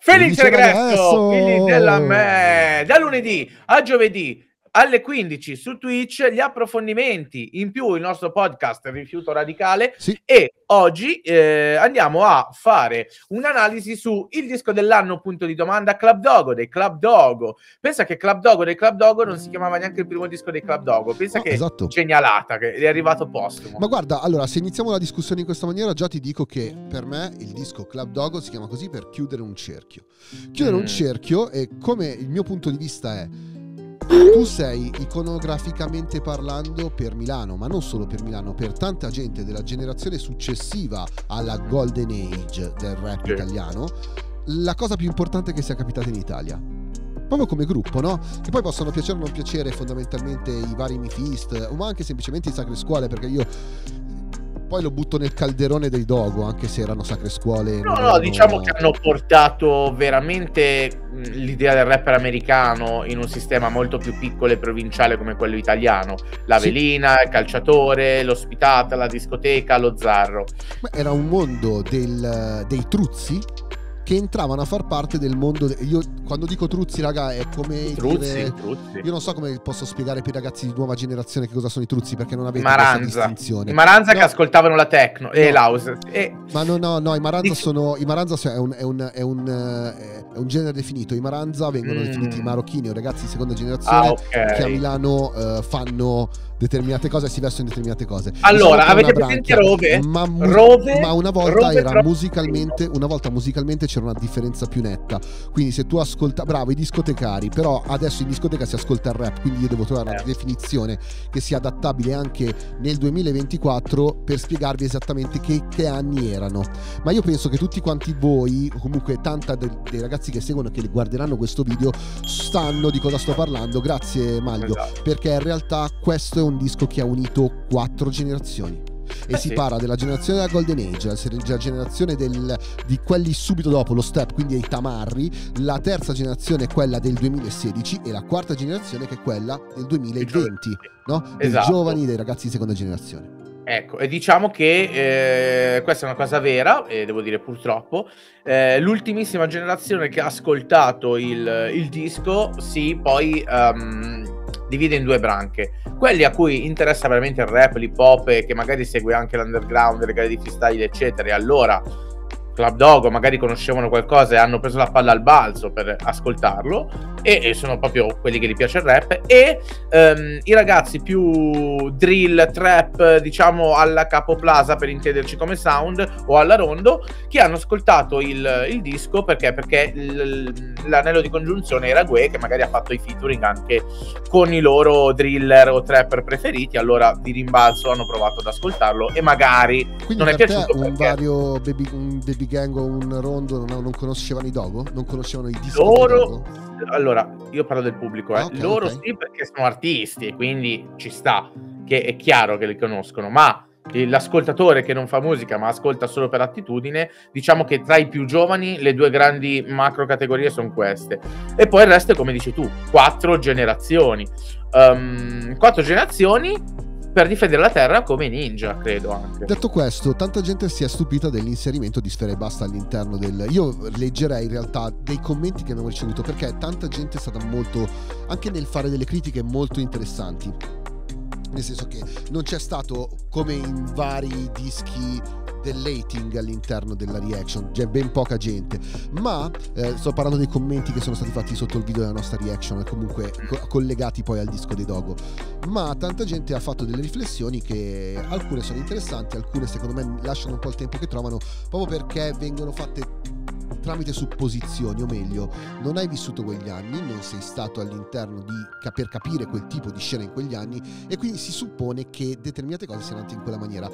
Felice regresso, figli della me! Da lunedì a giovedì alle 15 su Twitch gli approfondimenti, in più il nostro podcast Rifiuto Radicale, sì. E oggi andiamo a fare un'analisi su il disco dell'anno, punto di domanda, Club Dogo dei Club Dogo. Pensa che Club Dogo dei Club Dogo non si chiamava neanche il primo disco dei Club Dogo, pensa che esatto. genialata, che è arrivato postumo. Ma guarda, allora, se iniziamo la discussione in questa maniera, già ti dico che per me il disco Club Dogo si chiama così per chiudere un cerchio. Chiudere un cerchio, e come il mio punto di vista è: tu sei iconograficamente parlando per Milano, ma non solo per Milano, per tanta gente della generazione successiva alla golden age del rap italiano, la cosa più importante che sia capitata in Italia. Proprio come gruppo, no? Che poi possono piacere o non piacere fondamentalmente i vari Mifist, ma anche semplicemente i Sacre Scuole, perché io poi lo butto nel calderone dei Dogo, anche se erano Sacre Scuole. No, diciamo che hanno portato veramente l'idea del rapper americano in un sistema molto più piccolo e provinciale come quello italiano. La velina, il calciatore, l'ospitata, la discoteca, lo zarro. Ma era un mondo dei truzzi che entravano a far parte del mondo. Io quando dico truzzi, raga, è come truzzi. Io non so come posso spiegare per i ragazzi di nuova generazione che cosa sono i truzzi, perché non avete Maranza. questa distinzione. I Maranza, no, che ascoltavano la techno e l'house. Ma no, i Maranza sono. I Maranza è un genere definito. I Maranza vengono definiti marocchini o ragazzi di seconda generazione che a Milano fanno determinate cose e si vestono in determinate cose. Allora, avete presente Rove? Ma una volta era musicalmente, una volta musicalmente c'era una differenza più netta. Quindi se tu ascolta, bravo, i discotecari, però adesso in discoteca si ascolta il rap, quindi io devo trovare una definizione che sia adattabile anche nel 2024 per spiegarvi esattamente che anni erano. Ma io penso che tutti quanti voi, o comunque tanta dei ragazzi che seguono, che guarderanno questo video, sanno di cosa sto parlando. Grazie Maglio, perché in realtà questo è un disco che ha unito 4 generazioni. E si parla della generazione della Golden Age, la generazione di quelli subito dopo lo step, quindi ai tamarri, la terza generazione è quella del 2016 e la quarta generazione che è quella del 2020, no? Dei giovani, dei ragazzi di seconda generazione. Ecco, e diciamo che questa è una cosa vera, e devo dire purtroppo, l'ultimissima generazione che ha ascoltato il disco poi divide in 2 branche. Quelli a cui interessa veramente il rap, l'hip hop, e che magari segue anche l'underground, le gare di freestyle eccetera, e allora Club Dogo magari conoscevano qualcosa e hanno preso la palla al balzo per ascoltarlo, e sono proprio quelli che gli piace il rap, e i ragazzi più drill, trap, diciamo alla Capo Plaza per intenderci come sound, o alla Rondo, che hanno ascoltato il disco perché l'anello di congiunzione era Gue, che magari ha fatto i featuring anche con i loro driller o trapper preferiti, allora di rimbalzo hanno provato ad ascoltarlo e magari quindi non è piaciuto. Un vario baby gang o un Rondo non conoscevano i Dogo? Non conoscevano i dischi loro? Allora, io parlo del pubblico, loro okay. sì, perché sono artisti e quindi ci sta, che è chiaro che li conoscono, ma l'ascoltatore che non fa musica ma ascolta solo per attitudine, diciamo che tra i più giovani le 2 grandi macro categorie sono queste, e poi il resto è come dici tu, 4 generazioni. 4 generazioni per difendere la terra come ninja, credo anche. Detto questo, tanta gente si è stupita dell'inserimento di Sfera Ebbasta all'interno Io leggerei in realtà dei commenti che abbiamo ricevuto, perché tanta gente è stata molto, anche nel fare delle critiche molto interessanti. Nel senso che non c'è stato, come in vari dischi dell'hating all'interno della reaction, c'è ben poca gente, ma sto parlando dei commenti che sono stati fatti sotto il video della nostra reaction e comunque collegati poi al disco dei Dogo, ma tanta gente ha fatto delle riflessioni che alcune sono interessanti, alcune secondo me lasciano un po' il tempo che trovano, proprio perché vengono fatte tramite supposizioni, o meglio, non hai vissuto quegli anni, non sei stato all'interno per capire quel tipo di scena in quegli anni, e quindi si suppone che determinate cose siano andate in quella maniera.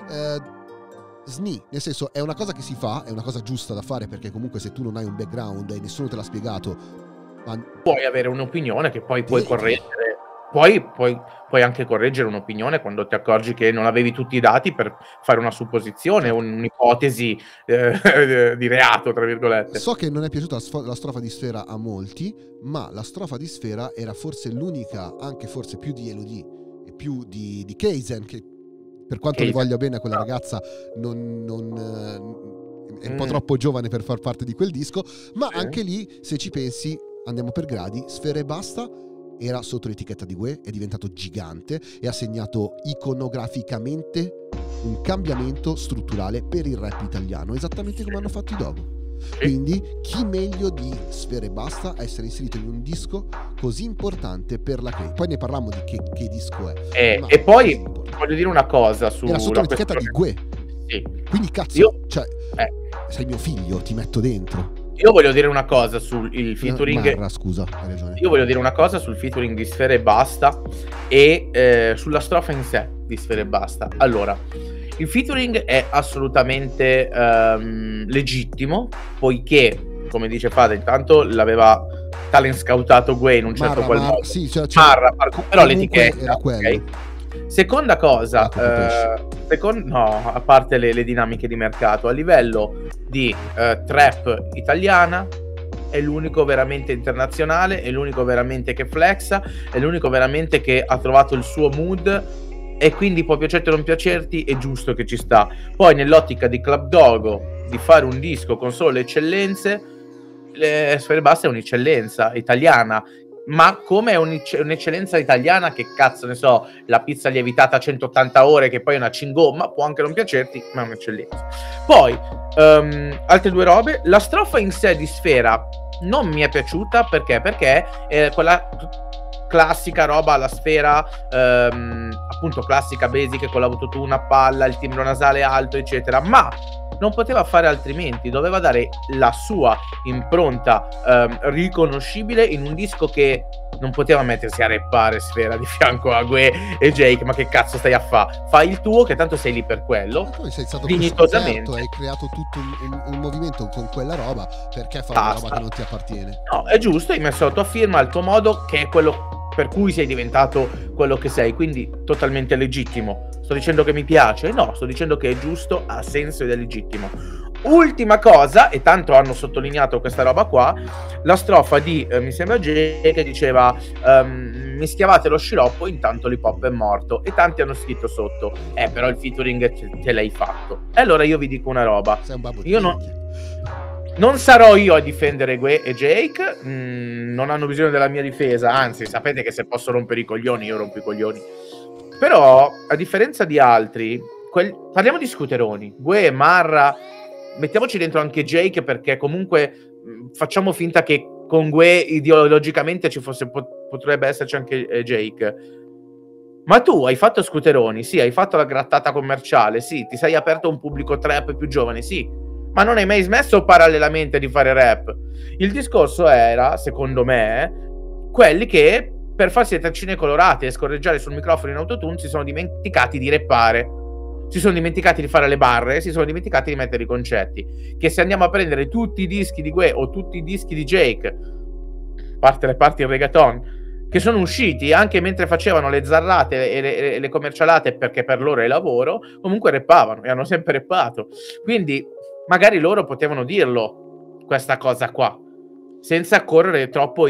Nel senso, è una cosa che si fa, è una cosa giusta da fare, perché comunque se tu non hai un background e nessuno te l'ha spiegato, puoi avere un'opinione che poi puoi correggere, puoi anche correggere un'opinione quando ti accorgi che non avevi tutti i dati per fare una supposizione o un'ipotesi di reato, tra virgolette. So che non è piaciuta la strofa di Sfera a molti, ma la strofa di Sfera era forse l'unica, anche forse più di Elodie e più di Kaizen, che per quanto le voglia bene a quella ragazza, è un po' troppo giovane per far parte di quel disco, ma anche lì, se ci pensi, andiamo per gradi, Sfera Ebbasta era sotto l'etichetta di Gue, è diventato gigante e ha segnato iconograficamente un cambiamento strutturale per il rap italiano, esattamente come hanno fatto i Dogo. Quindi chi meglio di Sfera Ebbasta a essere inserito in un disco così importante per la Cray? Poi ne parliamo di che disco è. E poi voglio dire una cosa era sotto l'etichetta di Gue. Sì. Quindi cazzo, sei mio figlio, ti metto dentro. Io voglio dire una cosa sul featuring. Marra, scusa, hai ragione. Io voglio dire una cosa sul featuring di Sfera Ebbasta e sulla strofa in sé di Sfera Ebbasta. Allora, il featuring è assolutamente legittimo, poiché, come dice Fada, intanto l'aveva talent scoutato Gue in un certo qual modo. Sì, cioè, però l'etichetta era quello. Okay. Seconda cosa, no, a parte le dinamiche di mercato, a livello di trap italiana è l'unico veramente internazionale, è l'unico veramente che flexa, è l'unico veramente che ha trovato il suo mood, e quindi può piacerti o non piacerti, è giusto che ci sta. Poi nell'ottica di Club Dogo di fare un disco con solo le eccellenze, Sfera Ebbasta è un'eccellenza italiana. Ma come è un'eccellenza italiana, che cazzo ne so, la pizza lievitata a 180 ore che poi è una cingomma, può anche non piacerti, ma è un'eccellenza. Poi altre due robe, la strofa in sé di Sfera non mi è piaciuta perché quella classica roba alla Sfera, appunto classica basic con l'autotune a palla, il timbro nasale alto eccetera, ma non poteva fare altrimenti, doveva dare la sua impronta riconoscibile in un disco che non poteva mettersi a rappare Sfera di fianco a Gue e Jake. Ma che cazzo stai a fa? Fai il tuo, che tanto sei lì per quello. Poi sei stato dignitosamente, hai creato tutto un movimento con quella roba, perché fare una roba che non ti appartiene? No, è giusto, hai messo la tua firma al tuo modo, che è quello per cui sei diventato quello che sei, quindi totalmente legittimo. Sto dicendo che mi piace? No, sto dicendo che è giusto, ha senso ed è legittimo. Ultima cosa, e tanto hanno sottolineato questa roba qua, la strofa di mi sembra Jay, che diceva mischiavate lo sciroppo, intanto l'hip hop è morto, e tanti hanno scritto sotto però il featuring te l'hai fatto. E allora io vi dico una roba, io non sarò io a difendere Gue e Jake, non hanno bisogno della mia difesa, anzi sapete che se posso rompere i coglioni io rompo i coglioni. Però a differenza di altri, parliamo di scooteroni, Gue, Marra, mettiamoci dentro anche Jake, perché comunque facciamo finta che con Gue ideologicamente ci fosse, potrebbe esserci anche Jake. Ma tu hai fatto scooteroni, sì, hai fatto la grattata commerciale, sì, ti sei aperto a un pubblico trap più giovane, sì, ma non hai mai smesso parallelamente di fare rap. Il discorso era, secondo me, quelli che per farsi le treccine colorate e scorreggiare sul microfono in autotune si sono dimenticati di rappare, si sono dimenticati di fare le barre, si sono dimenticati di mettere i concetti. Che se andiamo a prendere tutti i dischi di Gue o tutti i dischi di Jake, a parte le parti del reggaeton, che sono usciti anche mentre facevano le zarrate e le commercialate, perché per loro è lavoro, comunque rappavano e hanno sempre rappato. Quindi magari loro potevano dirlo questa cosa qua, senza correre troppo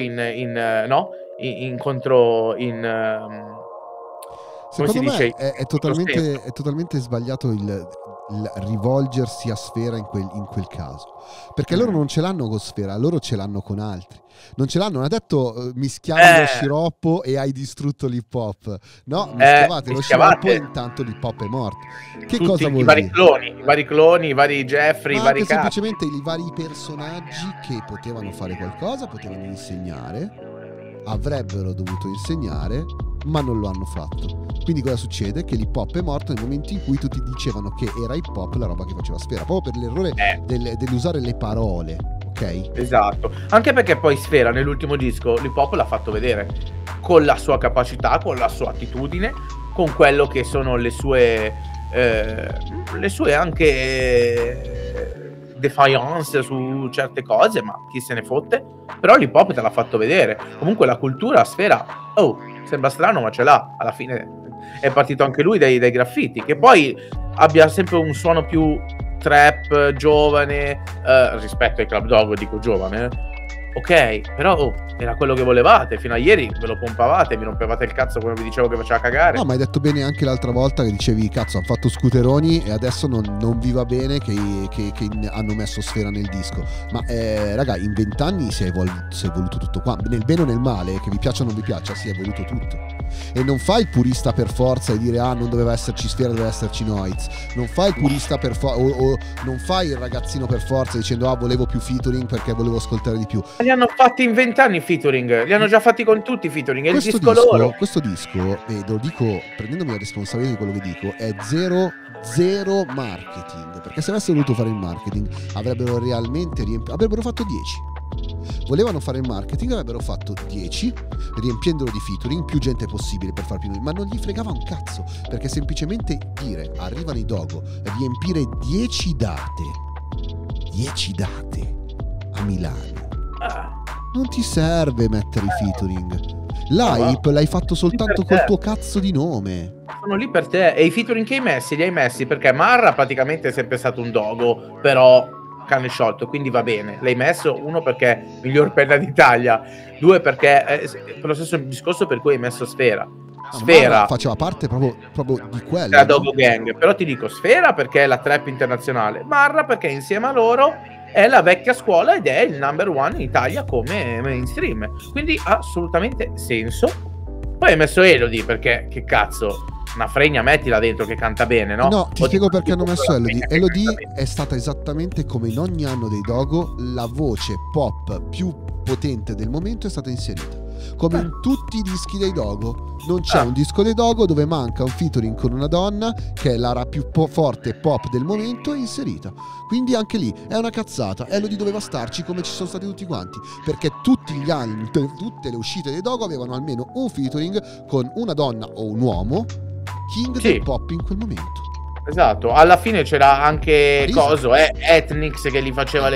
secondo me è totalmente sbagliato il rivolgersi a Sfera in quel caso, perché loro non ce l'hanno con Sfera, loro ce l'hanno con altri, non ce l'hanno, non ha detto mischiamo lo sciroppo e hai distrutto l'hip hop, no, mischiavate lo sciroppo e intanto l'hip hop è morto. Che tutti cosa vuol dire? I vari cloni, i vari Jeffrey, i vari semplicemente i vari personaggi che potevano fare qualcosa, potevano insegnare, avrebbero dovuto insegnare, ma non lo hanno fatto. Quindi cosa succede? Che l'hip hop è morto nel momento in cui tutti dicevano che era hip hop la roba che faceva Sfera, proprio per l'errore dell'usare le parole, ok? Esatto, anche perché poi Sfera nell'ultimo disco l'hip hop l'ha fatto vedere con la sua capacità, con la sua attitudine, con quello che sono le sue anche defiance su certe cose, ma chi se ne fotte. Però l'hip hop te l'ha fatto vedere. Comunque la cultura Sfera, sembra strano ma ce l'ha. Alla fine è partito anche lui dai graffiti, che poi abbia sempre un suono più trap, giovane, rispetto ai Club Dogo, dico giovane, ok, però era quello che volevate, fino a ieri ve lo pompavate, mi rompevate il cazzo come vi dicevo che faceva cagare. No, ma hai detto bene anche l'altra volta che dicevi, cazzo, hanno fatto Scooteroni e adesso non vi va bene che hanno messo Sfera nel disco. Ma raga, in 20 anni si è evoluto tutto qua, nel bene o nel male, che vi piaccia o non vi piaccia, si è evoluto tutto. E non fai il purista per forza e dire non doveva esserci Sfera, doveva esserci Noiz. Non fai il purista per o non fai il ragazzino per forza dicendo volevo più featuring perché volevo ascoltare di più. Li hanno fatti in 20 anni i featuring, li hanno già fatti con tutti i featuring, è il disco loro. Questo disco, e lo dico prendendomi la responsabilità di quello che dico, è zero marketing, perché se avessero voluto fare il marketing avrebbero realmente avrebbero fatto 10. Volevano fare il marketing, avrebbero fatto 10, riempiendolo di featuring, più gente possibile per far più, ma non gli fregava un cazzo, perché semplicemente dire arrivano i Dogo, riempire 10 date a Milano, non ti serve mettere i featuring. L'hype l'hai fatto soltanto col tuo cazzo di nome. Sono lì per te. E i featuring che li hai messi perché Marra praticamente è sempre stato un Dogo, però cane sciolto, quindi va bene. L'hai messo, uno perché miglior penna d'Italia, due perché per lo stesso discorso per cui hai messo Sfera. Sfera faceva parte proprio di quello, la Dogo Gang, però ti dico Sfera perché è la trap internazionale, Marra perché insieme a loro è la vecchia scuola ed è il number one in Italia come mainstream, quindi ha assolutamente senso. Poi hai messo Elodie perché che cazzo, una fregna mettila dentro che canta bene, no? No, ti spiego perché hanno messo Elodie. Elodie è stata esattamente come in ogni anno dei Dogo, la voce pop più potente del momento è stata inserita. Come in tutti i dischi dei Dogo, non c'è un disco dei Dogo dove manca un featuring con una donna che è la più forte pop del momento, è inserita. Quindi anche lì è una cazzata. Elodie doveva starci come ci sono stati tutti quanti, perché tutti gli anni, tutte le uscite dei Dogo avevano almeno un featuring con una donna o un uomo king del pop in quel momento. Esatto, alla fine c'era anche Ethnix che gli faceva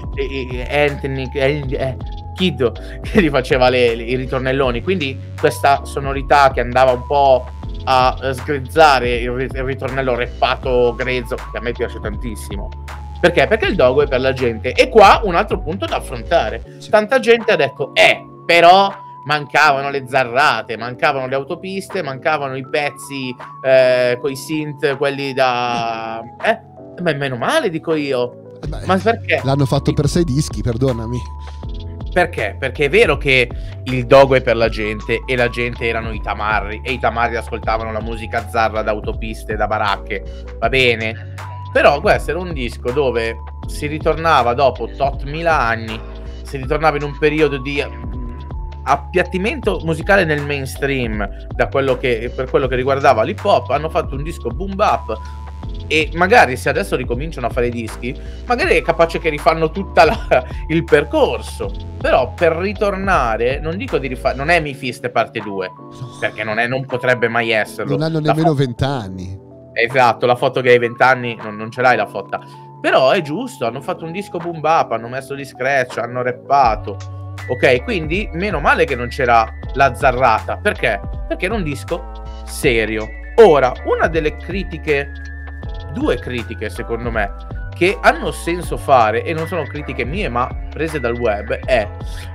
Kid che gli faceva i ritornelloni, quindi questa sonorità che andava un po' a sgrezzare il ritornello rappato grezzo, che a me piace tantissimo. Perché? Perché il Dogo è per la gente. E qua un altro punto da affrontare. Tanta gente ha detto però mancavano le zarrate, mancavano le autopiste, mancavano i pezzi coi synth, quelli da ma meno male, dico io. Ma perché? L'hanno fatto per 6 dischi, perdonami. Perché? Perché è vero che il Dogo è per la gente e la gente erano i tamarri e i tamarri ascoltavano la musica zarra da autopiste, da baracche, va bene? Però questo era un disco dove si ritornava dopo tot mila anni, si ritornava in un periodo di appiattimento musicale nel mainstream per quello che riguardava l'hip hop. Hanno fatto un disco boom bap e magari se adesso ricominciano a fare dischi magari è capace che rifanno tutta il percorso, però per ritornare non dico di rifare, non è Mi Fist parte 2 perché non potrebbe mai esserlo, non hanno nemmeno 20 anni. Esatto, la foto che hai 20 anni non ce l'hai la foto, però è giusto, hanno fatto un disco boom bap, hanno messo gli scratch, hanno rappato, ok, quindi meno male che non c'era la zarrata. Perché? Perché era un disco serio. Ora, una delle critiche, 2 critiche secondo me che hanno senso fare e non sono critiche mie ma prese dal web è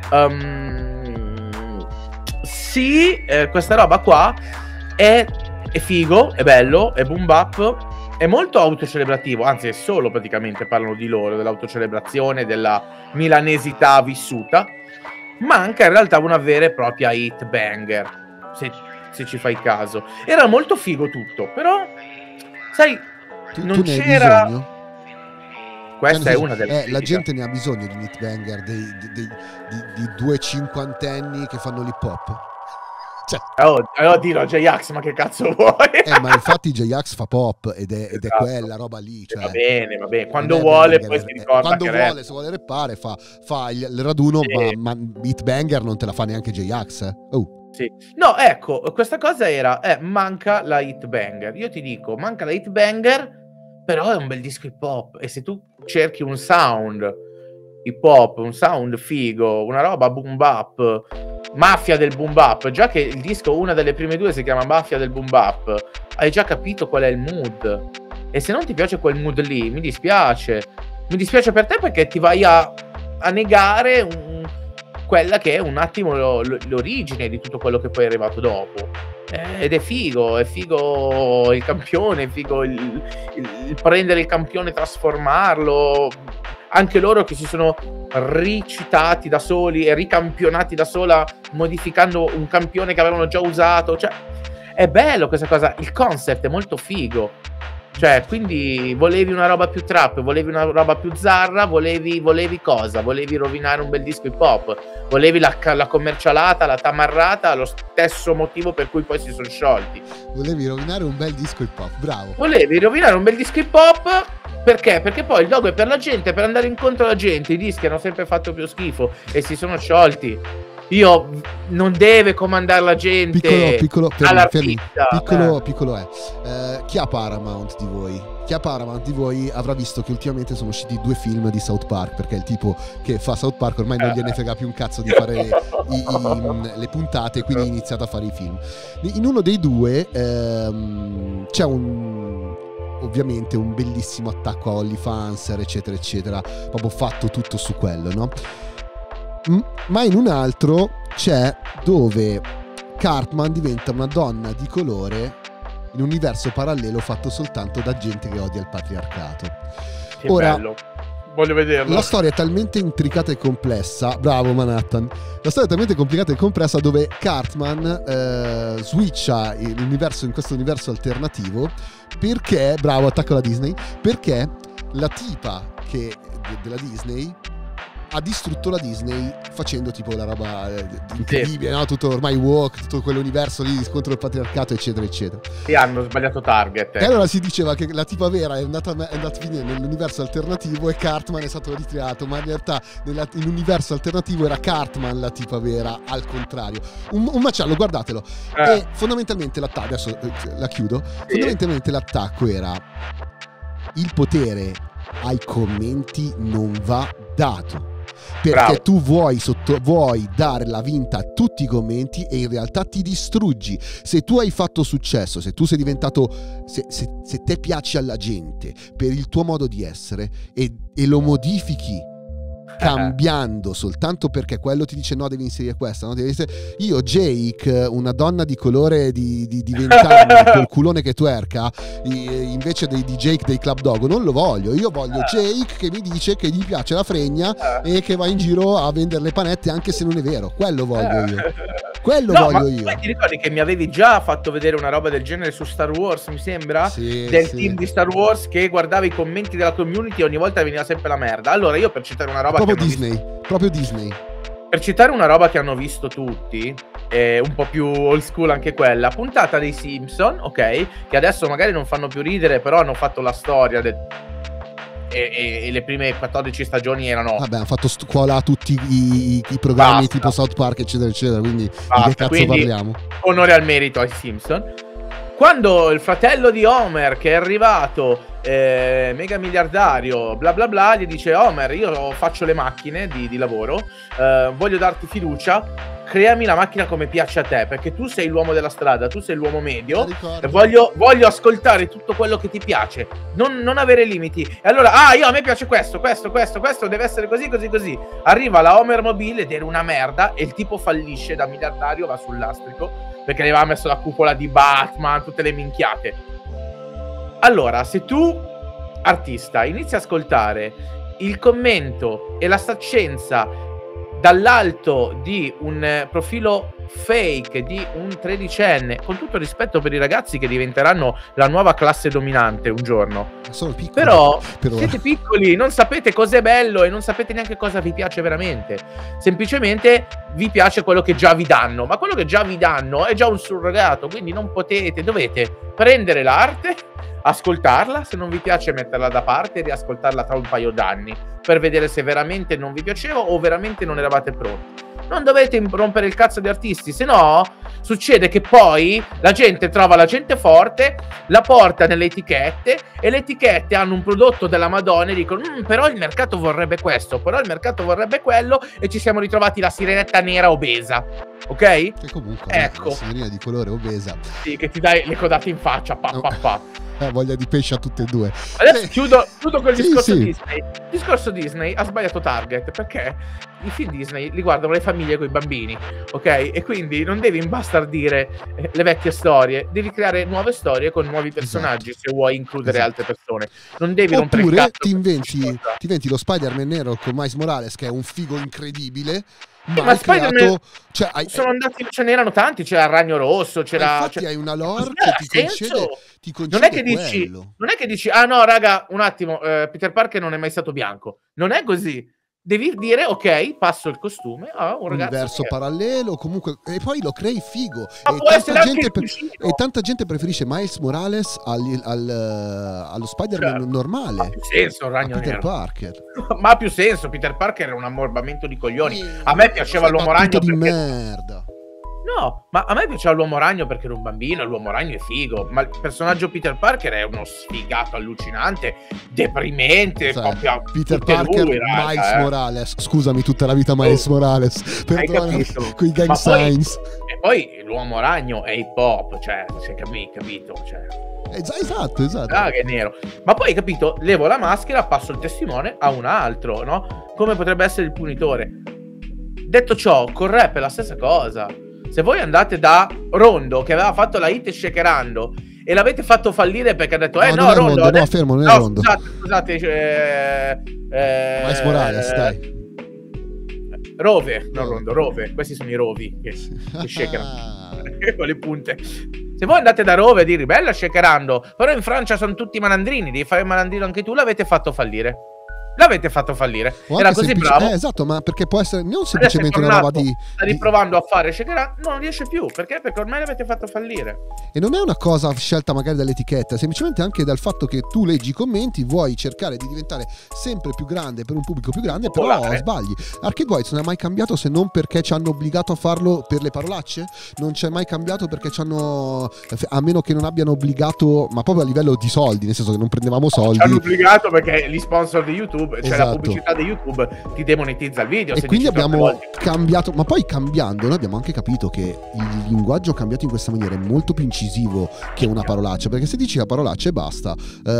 questa roba qua è figo, è bello, è boom bap, è molto autocelebrativo, anzi è solo praticamente parlano di loro, dell'autocelebrazione, della milanesità vissuta. Manca in realtà una vera e propria hit banger, se ci fai caso. Era molto figo tutto, però sai, non c'era bisogno? Questa è una delle la gente ne ha bisogno di hit banger, di 2 cinquantenni che fanno l'hip hop. Dillo J-Ax, ma che cazzo vuoi? Ma infatti J-Ax fa pop ed è quella roba lì, cioè, va bene, quando vuole poi si ricorda quando vuole, se vuole rappare fa il raduno, ma beat banger non te la fa neanche J-Ax. Sì. No, ecco, questa cosa era manca la hit banger. Io ti dico, manca la hit banger, però è un bel disco hip hop e se tu cerchi un sound hip hop, un sound figo, una roba boom bap, mafia del boom bap, già che il disco, una delle prime 2 si chiama Mafia del boom bap, hai già capito qual è il mood. E se non ti piace quel mood lì, mi dispiace per te, perché ti vai a negare quella che è un attimo l'origine di tutto quello che poi è arrivato dopo. Ed è figo il campione, è figo il prendere il campione, trasformarlo. Anche loro che si sono ricitati da soli e ricampionati da sola, modificando un campione che avevano già usato. Cioè, è bello questa cosa, il concept è molto figo. Cioè, quindi volevi una roba più trap, volevi una roba più zarra, volevi cosa? Volevi rovinare un bel disco hip hop, volevi la commercialata, la tamarrata, lo stesso motivo per cui poi si sono sciolti. Volevi rovinare un bel disco hip hop, bravo. Volevi rovinare un bel disco hip hop, perché? Perché poi il logo è per la gente, per andare incontro alla gente, i dischi hanno sempre fatto più schifo e si sono sciolti. Non deve comandare la gente. Piccolo è. Chi ha Paramount di voi avrà visto che ultimamente sono usciti 2 film di South Park, perché il tipo che fa South Park ormai non gliene frega più un cazzo di fare le puntate, quindi ha iniziato a fare i film. In uno dei 2 c'è ovviamente un bellissimo attacco a OnlyFans, eccetera eccetera, proprio fatto tutto su quello, no? Ma in un altro c'è dove Cartman diventa una donna di colore in un universo parallelo fatto soltanto da gente che odia il patriarcato. Che bello, voglio vederlo. La storia è talmente intricata e complessa, bravo Manhattan, la storia è talmente complicata e complessa dove Cartman switcha in questo universo alternativo perché, bravo, attacco alla Disney, perché la tipa della Disney ha distrutto la Disney facendo tipo la roba incredibile, no? Tutto ormai woke, tutto quell'universo lì contro il patriarcato, eccetera eccetera. E hanno sbagliato target. E allora si diceva che la tipa vera è andata a finire nell'universo alternativo e Cartman è stato ritirato, ma in realtà in universo alternativo era Cartman la tipa vera, al contrario. Un macello, guardatelo. E fondamentalmente l'attacco, adesso la chiudo, fondamentalmente l'attacco era: il potere ai commenti non va dato, perché tu vuoi dare la vinta a tutti i commenti e in realtà ti distruggi. Se tu hai fatto successo, se tu sei diventato, se te piaci alla gente per il tuo modo di essere e lo modifichi cambiando soltanto perché quello ti dice no, devi inserire questa, no, devi inserire... Io Jake, una donna di colore di 20 anni col culone che twerka invece di Jake dei Club Dog, non lo voglio. Io voglio Jake che mi dice che gli piace la fregna e che va in giro a vendere le panette anche se non è vero. Quello voglio io. Quello voglio io. Ma ti ricordi che mi avevi già fatto vedere una roba del genere su Star Wars, mi sembra? Team di Star Wars che guardava i commenti della community e ogni volta veniva sempre la merda. Allora io, per citare una roba proprio Disney. Per citare una roba che hanno visto tutti, un po' più old school anche quella, puntata dei Simpson, ok? Che adesso magari non fanno più ridere, però hanno fatto la storia e le prime 14 stagioni erano... Vabbè, hanno fatto scuola a tutti i programmi tipo South Park, eccetera, eccetera, quindi di che cazzo parliamo? Onore al merito ai Simpson. Quando il fratello di Homer, che è arrivato mega miliardario, bla bla bla, gli dice: Homer, io faccio le macchine di lavoro, voglio darti fiducia, creami la macchina come piace a te, perché tu sei l'uomo della strada, tu sei l'uomo medio, e voglio ascoltare tutto quello che ti piace, non avere limiti. E allora, a me piace questo, deve essere così, così, così. Arriva la Homer Mobile ed era una merda, e il tipo fallisce da miliardario, va sul lastrico, perché le aveva messo la cupola di Batman, tutte le minchiate. Allora, se tu, artista, inizi a ascoltare il commento e la saccenza dall'alto di un profilo fake di un 13enne, con tutto rispetto per i ragazzi che diventeranno la nuova classe dominante un giorno, sono piccoli, però siete piccoli, non sapete cos'è bello e non sapete neanche cosa vi piace veramente, semplicemente vi piace quello che già vi danno, ma quello che già vi danno è già un surrogato, quindi non dovete prendere l'arte, ascoltarla, se non vi piace metterla da parte e riascoltarla tra un paio d'anni per vedere se veramente non vi piaceva o veramente non eravate pronti. Non dovete rompere il cazzo di artisti, se no succede che poi la gente trova la gente forte, la porta nelle etichette e le etichette hanno un prodotto della Madonna e dicono però il mercato vorrebbe questo, però il mercato vorrebbe quello, e ci siamo ritrovati la sirenetta nera obesa, ok? Che comunque ecco, la signorina di colore obesa, sì, che ti dai le codate in faccia, voglia di pesce a tutte e due. Adesso chiudo col discorso Disney. Il discorso Disney ha sbagliato target, perché i film Disney li guardano le famiglie con i bambini, ok? E quindi non devi imbastardire le vecchie storie, devi creare nuove storie con nuovi personaggi, se vuoi includere altre persone. Non devi rompere il cazzo. Ti inventi lo Spider-Man nero con Miles Morales, che è un figo incredibile. Ma Spider-Man, cioè, sono andati, ce n'erano tanti, c'era il Ragno Rosso, c'era... Infatti hai una lore che ti concede non è che dici, ah no raga, un attimo, Peter Parker non è mai stato bianco. Non è così. Devi dire, ok, passo il costume a un ragazzo. Universo parallelo, comunque, e poi lo crei figo. E tanta gente preferisce Miles Morales allo Spider-Man normale. Ha più senso il Ragno Peter Parker. Ma ha più senso, Peter Parker era un ammorbamento di coglioni. A me piaceva l'Uomo Ragno di merda. No, ma a me piaceva l'Uomo Ragno perché era un bambino, l'Uomo Ragno è figo, ma il personaggio Peter Parker è uno sfigato allucinante, deprimente, Peter Parker, Miles Morales, scusami tutta la vita Miles Morales, perdonami, quei gang signs. E poi l'Uomo Ragno è hip hop, cioè, si è capito, cioè... Esatto. Ah, che è nero. Ma poi, capito, levo la maschera, passo il testimone a un altro, no? Come potrebbe essere il punitore. Detto ciò, col rap è la stessa cosa. Se voi andate da Rondo, che aveva fatto la hit Shakerando, e l'avete fatto fallire perché ha detto no Rondo, no, fermo, non è Rondo. Scusate, Miles Morales, dai. Rove, non Rondo, Rove, questi sono i rovi che shakerano con le punte. Se voi andate da Rove a dire bella Shakerando, però in Francia sono tutti malandrini, devi fare il malandrino anche tu, l'avete fatto fallire. L'avete fatto fallire. Era così bravo. Esatto, ma perché può essere non semplicemente una roba di... Sta riprovando a fare Shakerando, non riesce più. Perché? Perché ormai l'avete fatto fallire. E non è una cosa scelta magari dall'etichetta, semplicemente anche dal fatto che tu leggi i commenti, vuoi cercare di diventare sempre più grande per un pubblico più grande, però sbagli. Arcade Whites non è mai cambiato se non perché ci hanno obbligato a farlo per le parolacce? Non c'è mai cambiato perché ci hanno... a meno che non abbiano obbligato, ma proprio a livello di soldi, nel senso che non prendevamo soldi. Ci hanno obbligato perché gli sponsor di YouTube, cioè la pubblicità di YouTube ti demonetizza il video. E quindi abbiamo cambiato, ma poi cambiando noi abbiamo anche capito che il linguaggio cambiato in questa maniera è molto più incisivo che una parolaccia, perché se dici la parolaccia e basta,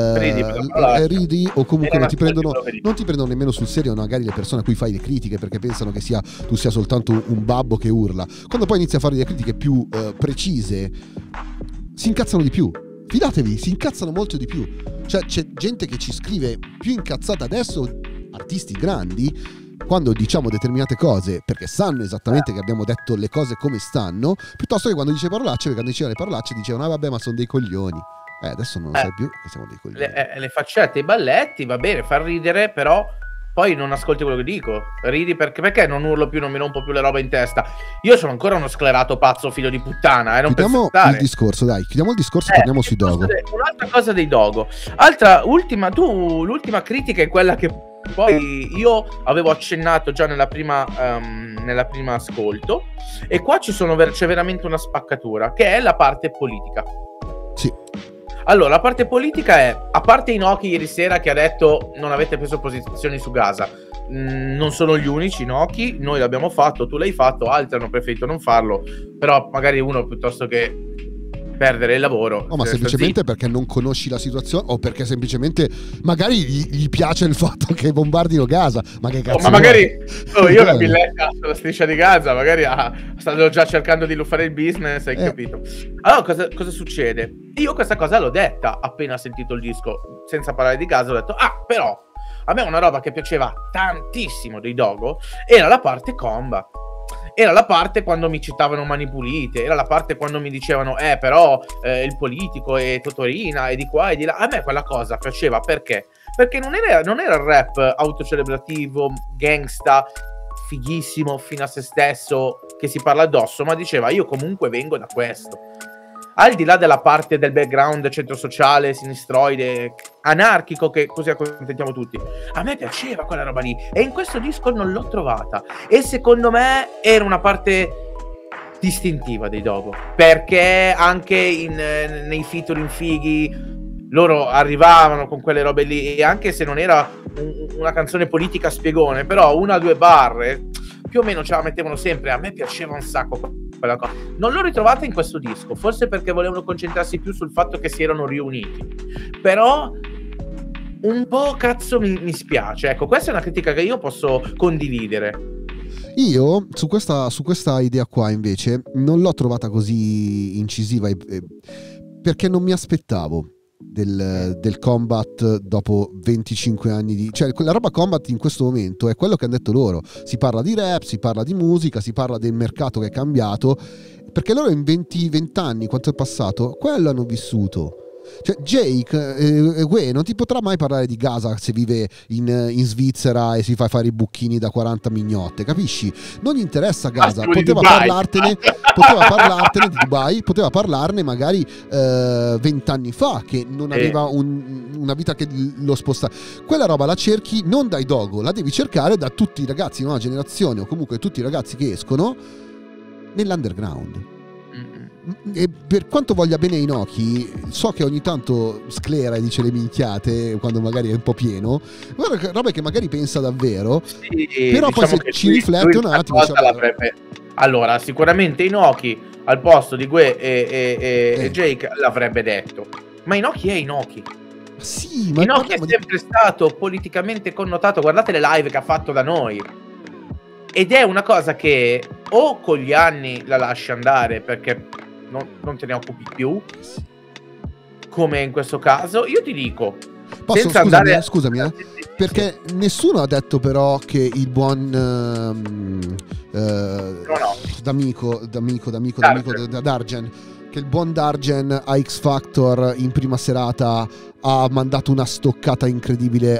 ridi o comunque non ti prendono nemmeno sul serio magari le persone a cui fai le critiche, perché pensano che tu sia soltanto un babbo che urla. Quando poi inizi a fare delle critiche più precise si incazzano di più. Fidatevi, si incazzano molto di più. Cioè c'è gente che ci scrive più incazzata adesso, artisti grandi, quando diciamo determinate cose perché sanno esattamente che abbiamo detto le cose come stanno, piuttosto che quando dice parolacce, perché quando diceva le parolacce dicevano vabbè ma sono dei coglioni. Adesso non lo sai più che siamo dei coglioni. Le faccette, i balletti, va bene, far ridere, però poi non ascolti quello che dico. Ridi perché non urlo più, non mi rompo più le robe in testa. Io sono ancora uno sclerato pazzo figlio di puttana, non chiudiamo il discorso, dai, chiudiamo il discorso e torniamo sui Dogo. Un'altra cosa dei Dogo. L'ultima critica è quella che poi io avevo accennato già nella prima ascolto, e qua c'è veramente una spaccatura, che è la parte politica. Sì. Allora, la parte politica è, a parte Inoki ieri sera che ha detto non avete preso posizioni su Gaza, non sono gli unici Inoki, noi l'abbiamo fatto, tu l'hai fatto, altri hanno preferito non farlo, però magari uno piuttosto che perdere il lavoro. Ma semplicemente perché non conosci la situazione o perché semplicemente magari gli piace il fatto che bombardino Gaza. Ma che cazzo? Ma magari io la billetta sulla striscia di Gaza, magari stanno già cercando di fare il business, hai capito? Allora cosa succede? Io questa cosa l'ho detta appena sentito il disco, senza parlare di Gaza, ho detto però a me una roba che piaceva tantissimo dei Dogo era la parte combat. Era la parte quando mi citavano Mani Pulite, era la parte quando mi dicevano però il politico e Totorina e di qua e di là. A me quella cosa piaceva perché non era il rap autocelebrativo, gangsta, fighissimo fino a se stesso che si parla addosso, ma diceva io comunque vengo da questo. Al di là della parte del background centro sociale, sinistroide, anarchico, che così accontentiamo tutti, a me piaceva quella roba lì e in questo disco non l'ho trovata, e secondo me era una parte distintiva dei Dogo, perché anche nei featuring fighi loro arrivavano con quelle robe lì, e anche se non era una canzone politica spiegone, però una o due barre più o meno ce la mettevano sempre. A me piaceva un sacco quella cosa. Non l'ho ritrovata in questo disco, forse perché volevano concentrarsi più sul fatto che si erano riuniti, però un po' cazzo mi spiace. Ecco, questa è una critica che io posso condividere. Io su questa idea qua invece non l'ho trovata così incisiva perché non mi aspettavo del combat dopo 25 anni di... Cioè la roba combat in questo momento è quello che hanno detto loro, si parla di rap, si parla di musica, si parla del mercato che è cambiato, perché loro in 20 anni, quanto è passato, quello hanno vissuto. Cioè Jake non ti potrà mai parlare di Gaza se vive in Svizzera e si fa fare i bucchini da 40 mignotte, capisci? Non gli interessa Gaza, poteva parlartene di Dubai, poteva parlarne magari 20 anni fa, che non aveva una vita che lo sposta. Quella roba la cerchi non dai Dogo, la devi cercare da tutti i ragazzi di nuova generazione, o comunque tutti i ragazzi che escono nell'underground. E per quanto voglia bene Inoki, so che ogni tanto sclera e dice le minchiate quando magari è un po' pieno, guarda roba che magari pensa davvero, però diciamo poi se ci riflette un attimo allora sicuramente Inoki al posto di Gue e Jake l'avrebbe detto, ma Inoki è Inoki. Sì, ma Inoki è sempre stato politicamente connotato, guardate le live che ha fatto da noi, ed è una cosa che o con gli anni la lasci andare perché non te ne occupi più, come in questo caso. Io ti dico, scusami, perché nessuno ha detto però che il buon Dargen, che il buon Dargen a X Factor in prima serata ha mandato una stoccata incredibile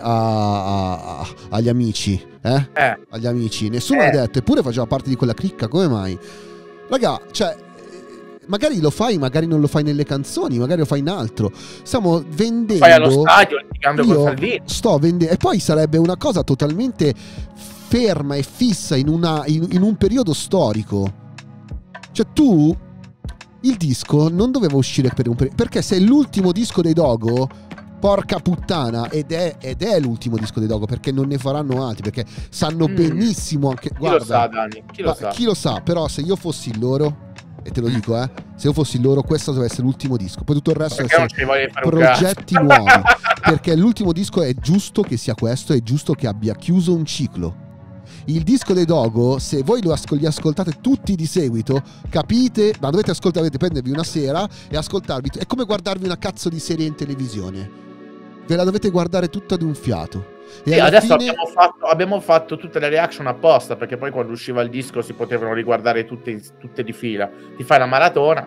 agli amici, agli amici. Nessuno l'ha detto, eppure faceva parte di quella cricca. Come mai? Raga, cioè, magari lo fai, magari non lo fai nelle canzoni, magari lo fai in altro. Stiamo vendendo. Fai allo stadio litigando con Salvini. Sto vendendo. E poi sarebbe una cosa totalmente ferma e fissa in un periodo storico. Cioè tu, il disco non doveva uscire per un periodo, perché se è l'ultimo disco dei Dogo, porca puttana, ed è l'ultimo disco dei Dogo, perché non ne faranno altri, perché sanno benissimo anche... Guarda, chi lo sa, Dani? Chi lo sa, però se io fossi loro, e te lo dico, se io fossi loro, questo doveva essere l'ultimo disco, poi tutto il resto deve essere progetti nuovi, perché l'ultimo disco è giusto che sia questo, è giusto che abbia chiuso un ciclo. Il disco dei Dogo, se voi li ascoltate tutti di seguito, capite, ma dovete ascoltare, dovete prendervi una sera e ascoltarvi, è come guardarvi una cazzo di serie in televisione, ve la dovete guardare tutta d'un fiato. E adesso abbiamo fatto tutte le reaction apposta, perché poi quando usciva il disco si potevano riguardare tutte di fila. Ti fai la maratona.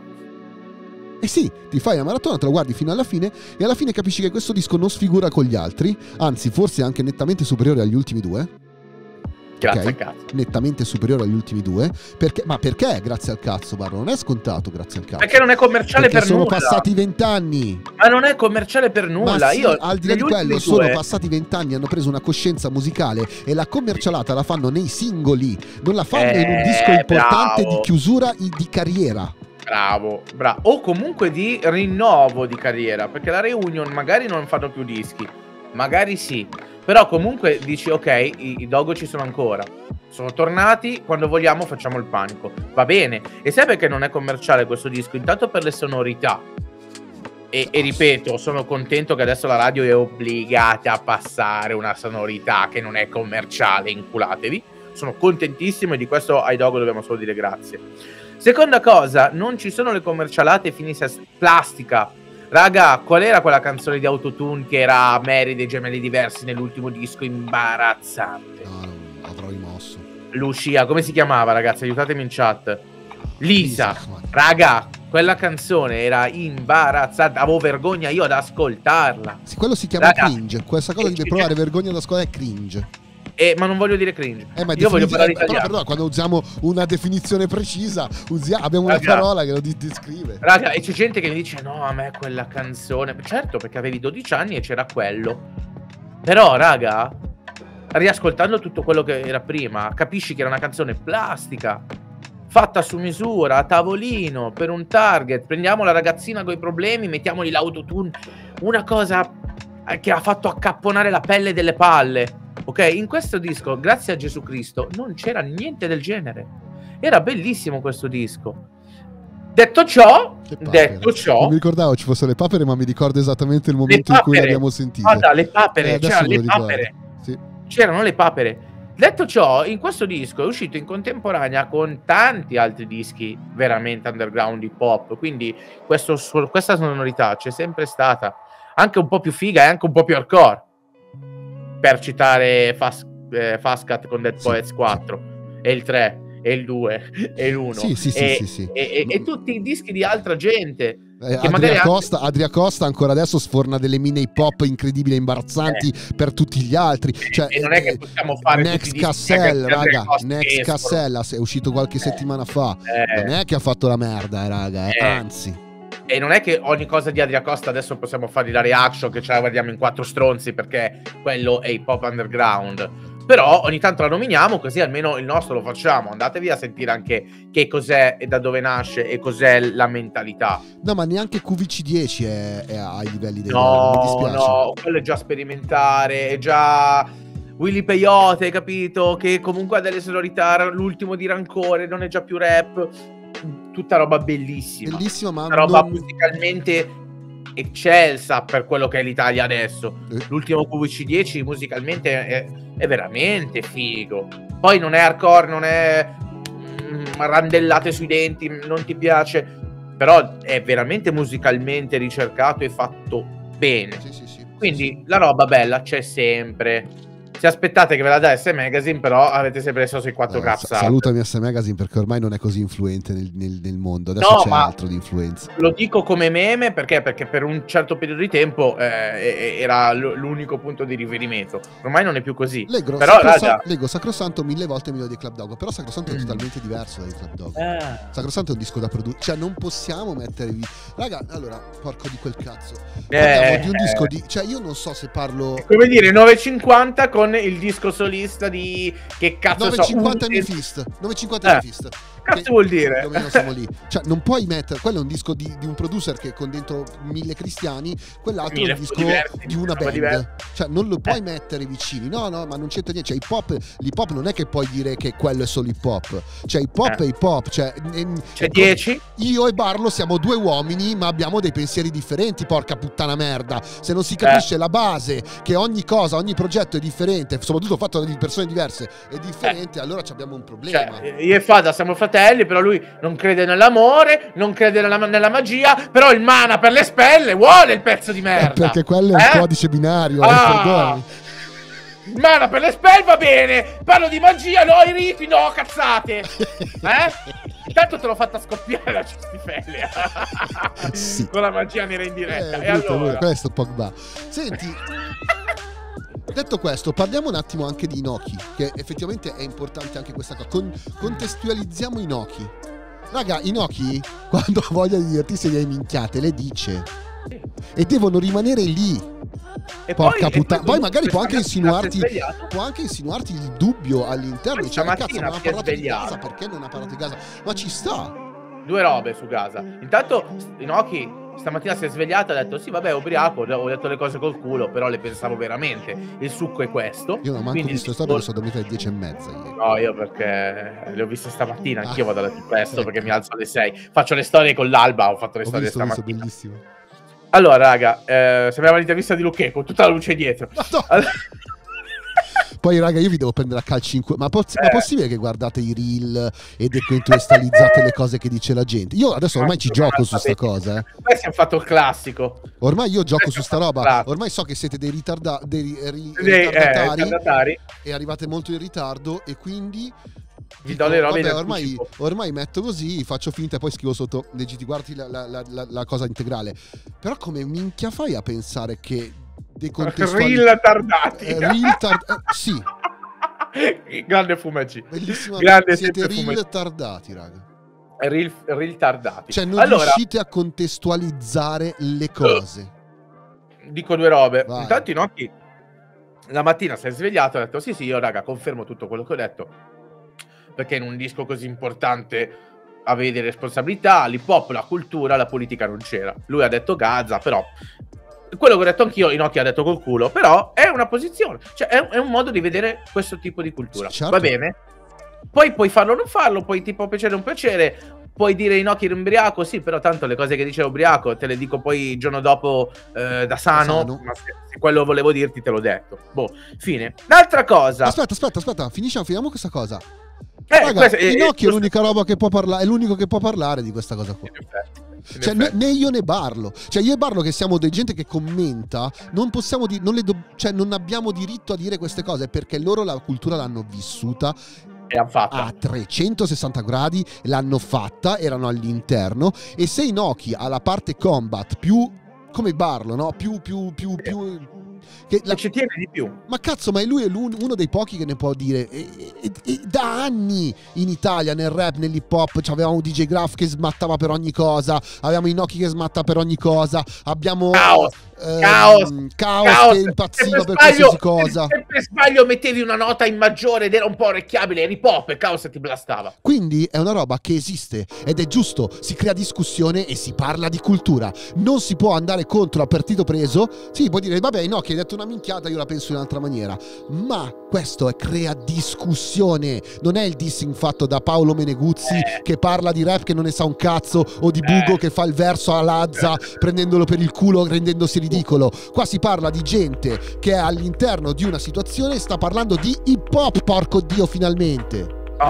Eh sì, ti fai la maratona, te lo guardi fino alla fine e alla fine capisci che questo disco non sfigura con gli altri, anzi forse anche nettamente superiore agli ultimi due. Grazie al cazzo. Nettamente superiore agli ultimi due. Ma perché grazie al cazzo, Barro? Non è scontato grazie al cazzo. Perché non è commerciale per nulla. Sono passati 20 anni. Ma non è commerciale per nulla. Ma sì, io, al di là di quello, sono passati 20 anni, hanno preso una coscienza musicale e la commercialata la fanno nei singoli. Non la fanno in un disco importante di chiusura di carriera. Bravo. O comunque di rinnovo di carriera. Perché la reunion magari non fanno più dischi. Magari sì. Però comunque dici ok, i Dogo ci sono ancora, sono tornati, quando vogliamo facciamo il panico, va bene. E sai perché non è commerciale questo disco? Intanto per le sonorità, e ripeto, sono contento che adesso la radio è obbligata a passare una sonorità che non è commerciale, inculatevi. Sono contentissimo e di questo ai Dogo dobbiamo solo dire grazie. Seconda cosa, non ci sono le commercialate finite plastica. Raga, qual era quella canzone di Autotune che era Mary dei Gemelli Diversi nell'ultimo disco? Imbarazzante. No, avrò rimosso. Lucia, come si chiamava, ragazzi? Aiutatemi in chat. Lisa. Raga, quella canzone era imbarazzante. Avevo vergogna io ad ascoltarla. Sì, quello si chiama cringe. Questa cosa di provare vergogna ad ascoltare è cringe. Ma non voglio dire cringe. Ma io voglio parlare italiano. Però quando usiamo una definizione precisa, abbiamo una parola che lo descrive. Raga, e c'è gente che mi dice no, a me quella canzone. Certo, perché avevi 12 anni e c'era quello. Però, raga, riascoltando tutto quello che era prima, capisci che era una canzone plastica, fatta su misura, a tavolino, per un target. Prendiamo la ragazzina con i problemi, mettiamogli l'autotune. Una cosa che ha fatto accapponare la pelle delle palle. Ok, in questo disco, grazie a Gesù Cristo, non c'era niente del genere. Era bellissimo questo disco. Detto ciò, non mi ricordavo ci fossero le papere, ma mi ricordo esattamente il momento in cui le abbiamo sentite. Guarda, le papere, c'erano le papere. Sì. C'erano le papere. Detto ciò, in questo disco è uscito in contemporanea con tanti altri dischi veramente underground hip hop, quindi questa sonorità c'è sempre stata, anche un po' più figa e anche un po' più hardcore, per citare Fastcat con Dead Poets 4 e il 3 e il 2 e l'1 e tutti i dischi di altra gente. Adria Costa ancora adesso sforna delle mine hip hop incredibili e imbarazzanti per tutti gli altri, cioè, e non è che possiamo fare Next Cassell, raga, Next Cassell è uscito qualche settimana fa, non è che ha fatto la merda, raga, anzi. E non è che ogni cosa di Adria Costa adesso possiamo fargli la reaction che ce la guardiamo in 4 stronzi, perché quello è hip hop underground. Però ogni tanto la nominiamo, così almeno il nostro lo facciamo. Andatevi a sentire anche che cos'è e da dove nasce e cos'è la mentalità. No, ma neanche QVC10 è ai livelli dei no, mi dispiace. No, quello è già sperimentare, è già Willy Peyote, capito? Che comunque ha delle sonorità, l'ultimo di Rancore, non è già più rap. Tutta roba bellissima. Bellissima, ma una roba musicalmente eccelsa per quello che è l'Italia adesso. L'ultimo QVC10 musicalmente è veramente figo. Poi non è hardcore, non è randellate sui denti, non ti piace, però è veramente musicalmente ricercato e fatto bene. Sì. Quindi la roba bella c'è sempre. Se aspettate che ve la dà S Magazine, però avete sempre solo sui 4 cazzate. Salutami S Magazine, perché ormai non è così influente nel mondo. Adesso c'è altro di influenza. Lo dico come meme perché per un certo periodo di tempo era l'unico punto di riferimento. Ormai non è più così. Leggo Sacrosanto 1000 volte meglio di Club Dog. Però Sacrosanto è totalmente diverso dai Club Dog. Sacrosanto è un disco da produrre. Cioè non possiamo mettervi. Raga, allora, porco di quel cazzo. Parliamo di un disco di. Cioè io non so se parlo. Come dire, 950 con il disco solista di che cazzo 950 Mephisto. 950 Mephisto. Cazzo vuol dire? Dove siamo lì. Cioè non puoi mettere. Quello è un disco di un producer che con dentro 1000 cristiani. Quell'altro è un disco di una band. Cioè non lo puoi mettere vicini. No, ma non c'entra niente. Cioè l'hip hop non è che puoi dire che quello è solo hip hop. Cioè hip hop è hip hop. Cioè c'è 10. Io e Barlo siamo due uomini, ma abbiamo dei pensieri differenti, porca puttana merda. Se non si capisce la base, che ogni cosa, ogni progetto è differente, soprattutto fatto da persone diverse, è differente, allora abbiamo un problema. Cioè, io e Fada siamo fratelli, però lui non crede nell'amore, non crede nella magia, però il mana per le spelle vuole il pezzo di merda. Perché quello è un codice binario, perdonami. Mana per le spelle va bene, parlo di magia, no, i riti, no, cazzate. Intanto te l'ho fatta scoppiare la Cistifelle. Sì. Con la magia nera in diretta. E allora? Questo Pogba. Senti, detto questo, parliamo un attimo anche di Inoki, che effettivamente è importante anche questa cosa. Contestualizziamo Inoki. Raga, Inoki, quando ha voglia di dirti se le hai minchiate, le dice. E devono rimanere lì. E porca puttana. Poi magari può anche insinuarti il dubbio all'interno. Dice, cazzo, non ha parlato di Gaza, perché non ha parlato di Gaza? Ma ci sta. Due robe su Gaza. Intanto Inoki stamattina si è svegliato e ha detto sì vabbè, ubriaco, ho detto le cose col culo, però le pensavo veramente. Il succo è questo. Io non ho manco visto storia, sono dormito alle 10:30 ieri. No, io perché le ho viste stamattina. Anch'io vado a letto presto perché mi alzo alle 6. Faccio le storie con l'alba. Ho fatto le storie stamattina. Bellissimo. Allora raga, sembrava l'intervista di Lucche con tutta la luce dietro. Allora... Poi raga, io vi devo prendere a calci in ma è possibile che guardate i reel e decontestualizzate le cose che dice la gente? Io adesso ormai ci gioco su sta cosa. Poi si è fatto il classico. Ormai io gioco su sta roba. Ormai so che siete dei ritardatari e arrivate molto in ritardo, e quindi vi do le robe. Vabbè, ormai metto così, faccio finta e poi scrivo sotto, leggiti, guardi la cosa integrale. Però come minchia fai a pensare che Reel tardati. Sì. Grande Fumetti. Bellissima. Grande, siete reel tardati, raga. Reel tardati. Cioè non riuscite a contestualizzare le cose. Dico due robe. Vai. Intanto Inoki la mattina si è svegliato e ha detto sì io raga confermo tutto quello che ho detto, perché in un disco così importante avevi delle responsabilità, l'hip hop, la cultura, la politica non c'era. Lui ha detto Gaza, però quello che ho detto anch'io, Inoki ha detto col culo, però è una posizione, cioè è un modo di vedere questo tipo di cultura. Certo. Va bene? Poi puoi farlo o non farlo, poi ti può piacere o non piacere, puoi dire Inoki era ubriaco, sì, però tanto le cose che dice ubriaco te le dico poi il giorno dopo da sano. Ma se quello volevo dirti te l'ho detto. Boh, fine. Un'altra cosa. Aspetta, finiamo questa cosa. Raga, Inoki è l'unica roba che può parlare, è l'unico che può parlare di questa cosa qua. Cioè, né io né Barlo. Cioè, io e Barlo, che siamo dei gente che commenta, non possiamo non abbiamo diritto a dire queste cose, perché loro la cultura l'hanno vissuta a 360 gradi, l'hanno fatta, erano all'interno. E se Inoki ha la parte combat più come Barlo, no? Più che ci tiene di più. Ma cazzo, ma lui è uno dei pochi che ne può dire. E da anni in Italia nel rap, nell'hip hop, avevamo DJ Graf che smattava per ogni cosa, avevamo Inoki che smatta per ogni cosa, abbiamo Chaos che impazziva per qualsiasi cosa. Se per sbaglio mettevi una nota in maggiore ed era un po' orecchiabile, eri pop e Chaos ti blastava. Quindi è una roba che esiste ed è giusto, si crea discussione e si parla di cultura. Non si può andare contro a partito preso. Sì, puoi dire vabbè, no, che hai detto una minchiata, io la penso in un'altra maniera, ma questo crea discussione. Non è il dissing fatto da Paolo Meneguzzi che parla di rap che non ne sa un cazzo, o di Bugo che fa il verso a Lazza prendendolo per il culo, rendendosi ridicolo. Qua si parla di gente che è all'interno di una situazione e sta parlando di hip hop, porco dio, finalmente.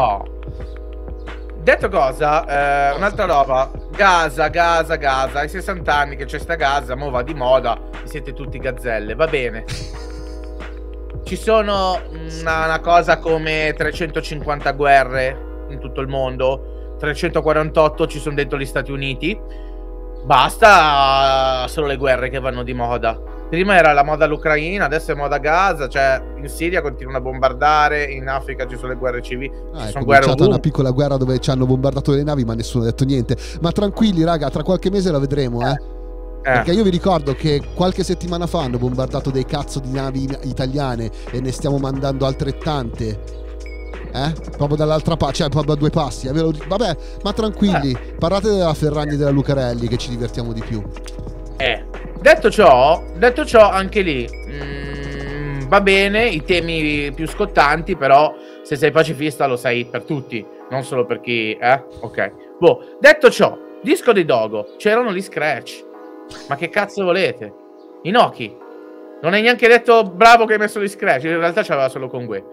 Detto cosa, un'altra roba. Gaza, ai 60 anni che c'è sta Gaza, mo va di moda, siete tutti gazzelle, va bene. Ci sono una cosa come 350 guerre in tutto il mondo, 348 ci sono dentro gli Stati Uniti. Basta solo le guerre che vanno di moda. Prima era la moda l'Ucraina, adesso è moda Gaza. Cioè in Siria continuano a bombardare, in Africa ci sono le guerre civili, ci sono guerre una piccola guerra dove ci hanno bombardato le navi ma nessuno ha detto niente. Ma tranquilli raga, tra qualche mese la vedremo perché io vi ricordo che qualche settimana fa hanno bombardato dei cazzo di navi italiane e ne stiamo mandando altrettante proprio dall'altra parte, cioè proprio a due passi. Vabbè, ma tranquilli, parlate della Ferragni e della Lucarelli che ci divertiamo di più. Detto ciò, anche lì va bene, i temi più scottanti, però se sei pacifista lo sai per tutti, non solo per chi ok. Boh, detto ciò, disco di Dogo, c'erano gli scratch. Ma che cazzo volete? Inoki non hai neanche detto bravo che hai messo gli scratch, in realtà c'aveva solo con Gue.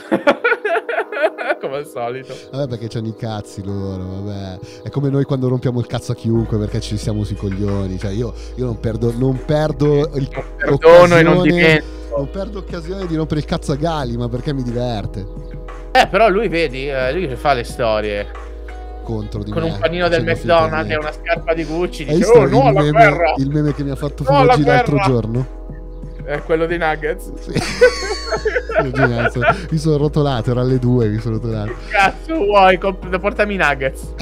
Come al solito. Vabbè, perché c'hanno i cazzi loro, vabbè. È come noi quando rompiamo il cazzo a chiunque perché ci siamo sui coglioni. Cioè io non perdo occasione di rompere il cazzo a Gali, ma perché mi diverte. Però lui, vedi, lui che fa le storie contro di con me, un panino del McDonald's e una scarpa di Gucci, dice no alla guerra. Il meme che mi ha fatto Fumaggi l'altro giorno è quello dei Nuggets. Sì. Mi sono rotolato, era alle 2, mi sono rotolato. Cazzo vuoi? Portami i Nuggets.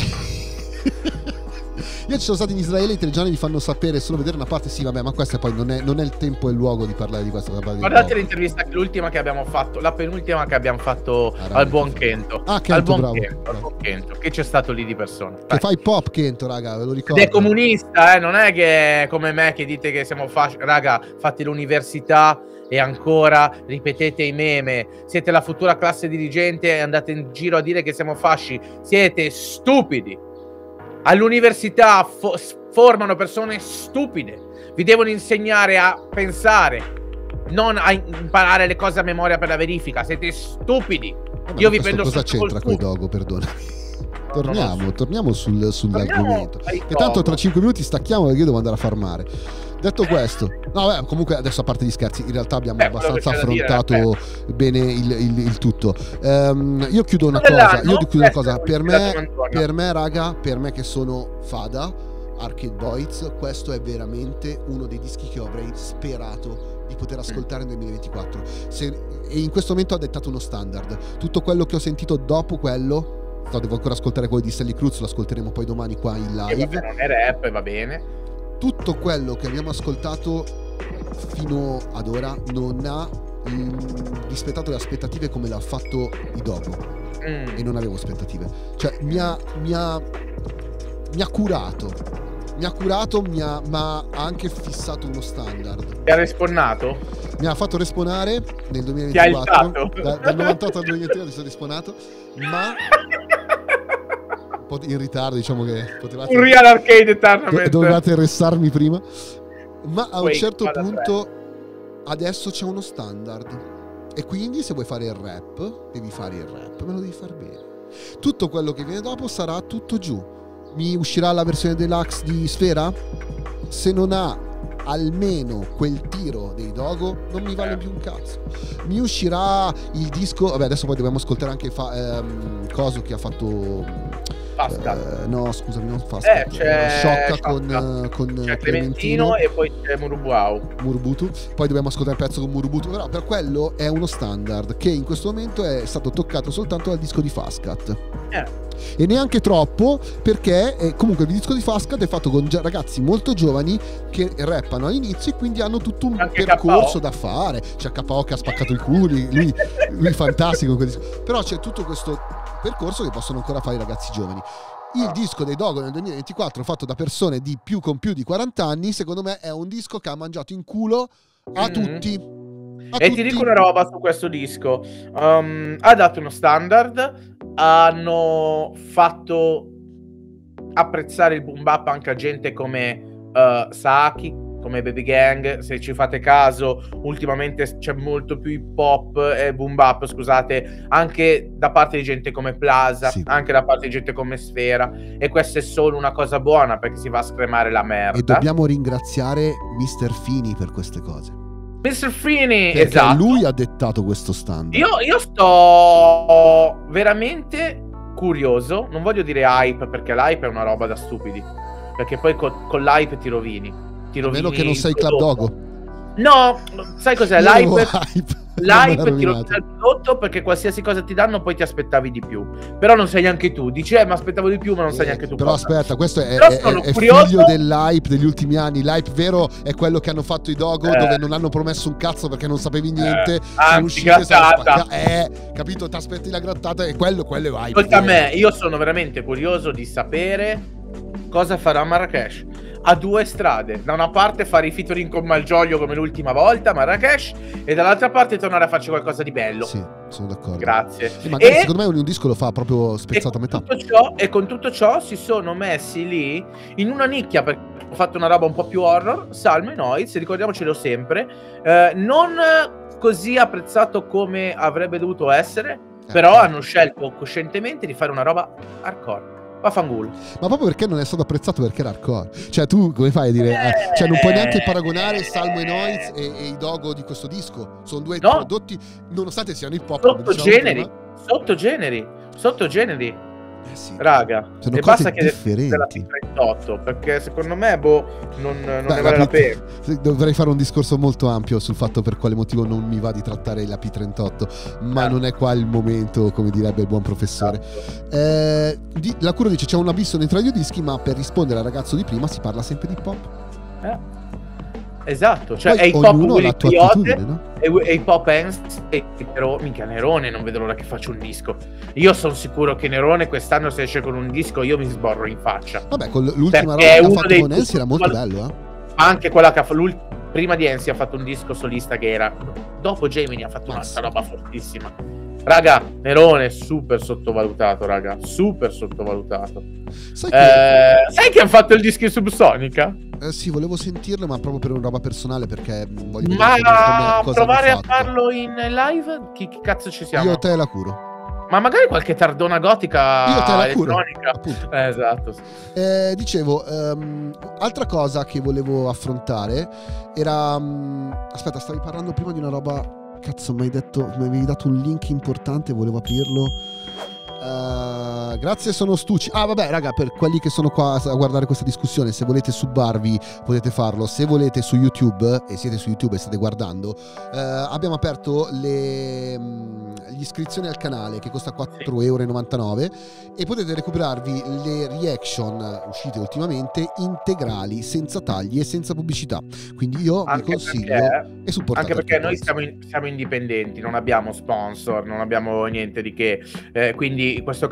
Io ci sono stato in Israele, i telegiornali mi fanno sapere solo vedere una parte. Sì, vabbè, ma questa poi non è il tempo e il luogo di parlare di questo. Guardate l'intervista, l'ultima che abbiamo fatto, la penultima che abbiamo fatto al buon Kento. Kento, al buon bravo. Kento, che c'è stato lì di persona. Che fa hip hop, Kento, raga, ve lo ricordo. Ed è comunista, non è che come me che dite che siamo fasci. Raga, fate l'università e ancora ripetete i meme. Siete la futura classe dirigente e andate in giro a dire che siamo fasci. Siete stupidi. All'università formano persone stupide. Vi devono insegnare a pensare, non a imparare le cose a memoria per la verifica. Siete stupidi. Io vi prendo. Cosa c'entra quei Dogo, perdona? Torniamo sull'argomento. Che tanto tra 5 minuti stacchiamo perché io devo andare a farmare. Detto questo, no, beh, comunque adesso a parte gli scherzi, in realtà abbiamo abbastanza affrontato bene il tutto. Io chiudo una cosa. Per me, raga, per me che sono Fada, Arcade Boys, questo è veramente uno dei dischi che avrei sperato di poter ascoltare nel 2024. E in questo momento ha dettato uno standard. Tutto quello che ho sentito dopo quello, devo ancora ascoltare quello di Sally Cruz, lo ascolteremo poi domani qua in live. Vabbè, non è rap, va bene. Tutto quello che abbiamo ascoltato fino ad ora non ha rispettato le aspettative come l'ha fatto i Dogo. E non avevo aspettative. Cioè mi ha curato, ma ha anche fissato uno standard. Ti ha respawnato? Mi ha fatto respawnare nel 2024. Dal 98 al 2023 mi sono respawnato, ma po' in ritardo, diciamo che potevate... Un Real Arcade Tournament. Dovevate restarmi prima. Ma a un Wait, certo vado a punto adesso c'è uno standard. E quindi se vuoi fare il rap, devi fare il rap, me lo devi far bene. Tutto quello che viene dopo sarà tutto giù. Mi uscirà la versione deluxe di Sfera? Se non ha almeno quel tiro dei Dogo non mi vale più un cazzo. Mi uscirà il disco, vabbè, adesso poi dobbiamo ascoltare anche Coso che ha fatto no scusami, non Fascat, c'è Sciocca con c'è Clementino e poi c'è Murubutu. Poi dobbiamo ascoltare il pezzo con Murubutu, però per quello è uno standard che in questo momento è stato toccato soltanto dal disco di Fascat. E neanche troppo, perché comunque il disco di Fascat è fatto con ragazzi molto giovani che rappano all'inizio e quindi hanno tutto un anche percorso KO da fare. C'è KO che ha spaccato il culo, lui è fantastico in quel disco. Però c'è tutto questo percorso che possono ancora fare i ragazzi giovani. Il disco dei Dogo nel 2024 fatto da persone con più di 40 anni, secondo me è un disco che ha mangiato in culo a tutti. Ti dico una roba su questo disco. Ha dato uno standard, hanno fatto apprezzare il boom bap anche a gente come Saki, come Baby Gang. Se ci fate caso, ultimamente c'è molto più hip hop e boom bap, scusate, anche da parte di gente come Plaza, sì, anche da parte di gente come Sfera, e questa è solo una cosa buona perché si va a scremare la merda. E dobbiamo ringraziare Mr. Fini per queste cose. Mr. Fini, perché esatto, lui ha dettato questo standard. Io sto veramente curioso, non voglio dire hype perché l'hype è una roba da stupidi, perché poi con l'hype ti rovini. A meno che non sei Club Dogo. No, sai cos'è? L'hype ti rovina il prodotto, perché qualsiasi cosa ti danno poi ti aspettavi di più. Però non sai neanche tu. Dici, ma aspettavo di più, ma non sai neanche tu. Però aspetta, questo è curioso, figlio dell'hype degli ultimi anni. L'hype vero è quello che hanno fatto i Dogo, dove non hanno promesso un cazzo perché non sapevi niente. Sono usciti, capito? Ti aspetti la grattata e quello è hype. Ascolta me, io sono veramente curioso di sapere cosa farà Marrakesh. A due strade: da una parte fare i featuring con Malgioglio come l'ultima volta, Marrakesh, e dall'altra parte tornare a farci qualcosa di bello. Sì, sono d'accordo. Grazie. Sì, magari secondo me un disco lo fa proprio spezzato a metà. E con tutto ciò si sono messi lì in una nicchia, perché ho fatto una roba un po' più horror. Salmo e Noiz, ricordiamocelo sempre, non così apprezzato come avrebbe dovuto essere, però hanno scelto coscientemente di fare una roba hardcore. Vaffanculo. Ma proprio perché non è stato apprezzato, perché era hardcore. Cioè tu come fai a dire cioè non puoi neanche paragonare Salmo e Noiz e i Dogo di questo disco. Sono due prodotti, nonostante siano hip hop, sottogeneri. Sì. Raga, sono e cose basta che differenti. 38, perché secondo me non ne vale la pena. Dovrei fare un discorso molto ampio sul fatto per quale motivo non mi va di trattare la P38, ma non è qua il momento, come direbbe il buon professore. La Curo dice: c'è un abisso dentro i due dischi, ma per rispondere al ragazzo di prima si parla sempre di hip hop. Esatto, cioè poi è hip hop Willy Coyote, no? e hip hop però minchia, Nerone non vedo l'ora che faccia un disco. Io sono sicuro che Nerone quest'anno, se esce con un disco, io mi sborro in faccia. Vabbè, con l'ultima roba che ha fatto con Ensi era molto bello, anche quella che ha fatto prima di Ensi, ha fatto un disco solista che era dopo Gemini, ha fatto un'altra roba fortissima. Raga, Nerone super sottovalutato, raga, super sottovalutato. Sai che hanno fatto il disco in Subsonica? Sì, volevo sentirlo, ma proprio per una roba personale, perché voglio vedere cosa provare a farlo in live? Chi cazzo ci siamo? Io te la curo. Ma magari qualche tardona gotica. Io te la curo. Esatto. Dicevo, altra cosa che volevo affrontare era aspetta, stavi parlando prima di una roba. Cazzo, mi avevi dato un link importante, volevo aprirlo. Grazie, sono Stucci. Vabbè, raga, per quelli che sono qua a guardare questa discussione, se volete subbarvi potete farlo. Se volete su YouTube, e siete su YouTube e state guardando, abbiamo aperto l'iscrizione al canale, che costa 4,99 € e potete recuperarvi le reaction uscite ultimamente integrali, senza tagli e senza pubblicità. Quindi io vi consiglio e supportate. Anche perché noi siamo indipendenti, non abbiamo sponsor, non abbiamo niente di che, quindi questo canale indipendente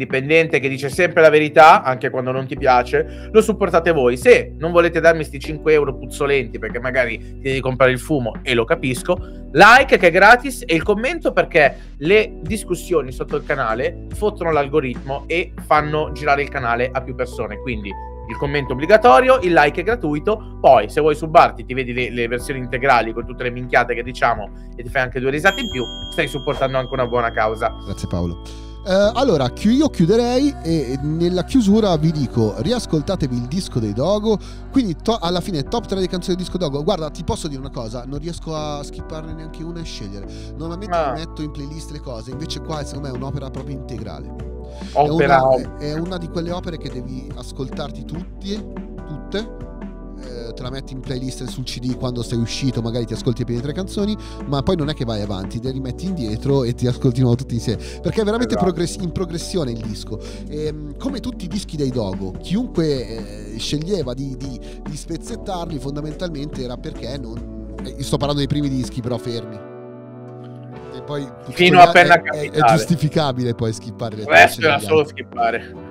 indipendente che dice sempre la verità, anche quando non ti piace, lo supportate voi. Se non volete darmi sti 5 euro puzzolenti perché magari ti devi comprare il fumo, e lo capisco, like che è gratis, e il commento perché le discussioni sotto il canale fottono l'algoritmo e fanno girare il canale a più persone. Quindi il commento obbligatorio, il like è gratuito. Poi se vuoi subbarti, ti vedi le versioni integrali con tutte le minchiate che diciamo e ti fai anche 2 risate in più, stai supportando anche una buona causa. Grazie Paolo. Allora, io chiuderei e nella chiusura vi dico: riascoltatevi il disco dei Dogo. Quindi alla fine top 3 di canzoni del disco Dogo. Guarda, ti posso dire una cosa, non riesco a skipparne neanche una e scegliere. Normalmente metto in playlist le cose, invece qua secondo me è un'opera proprio integrale. È una di quelle opere che devi ascoltarti tutte. Te la metti in playlist sul CD quando sei uscito, magari ti ascolti le prime 3 canzoni, ma poi non è che vai avanti, te li metti indietro e ti ascolti di nuovo tutti insieme, perché è veramente in progressione il disco. Come tutti i dischi dei Dogo, chiunque sceglieva di spezzettarli fondamentalmente era perché non... sto parlando dei primi dischi, però fermi. E poi fino a Penna Capitale è giustificabile poi skippare le tracce. Era solo skippare.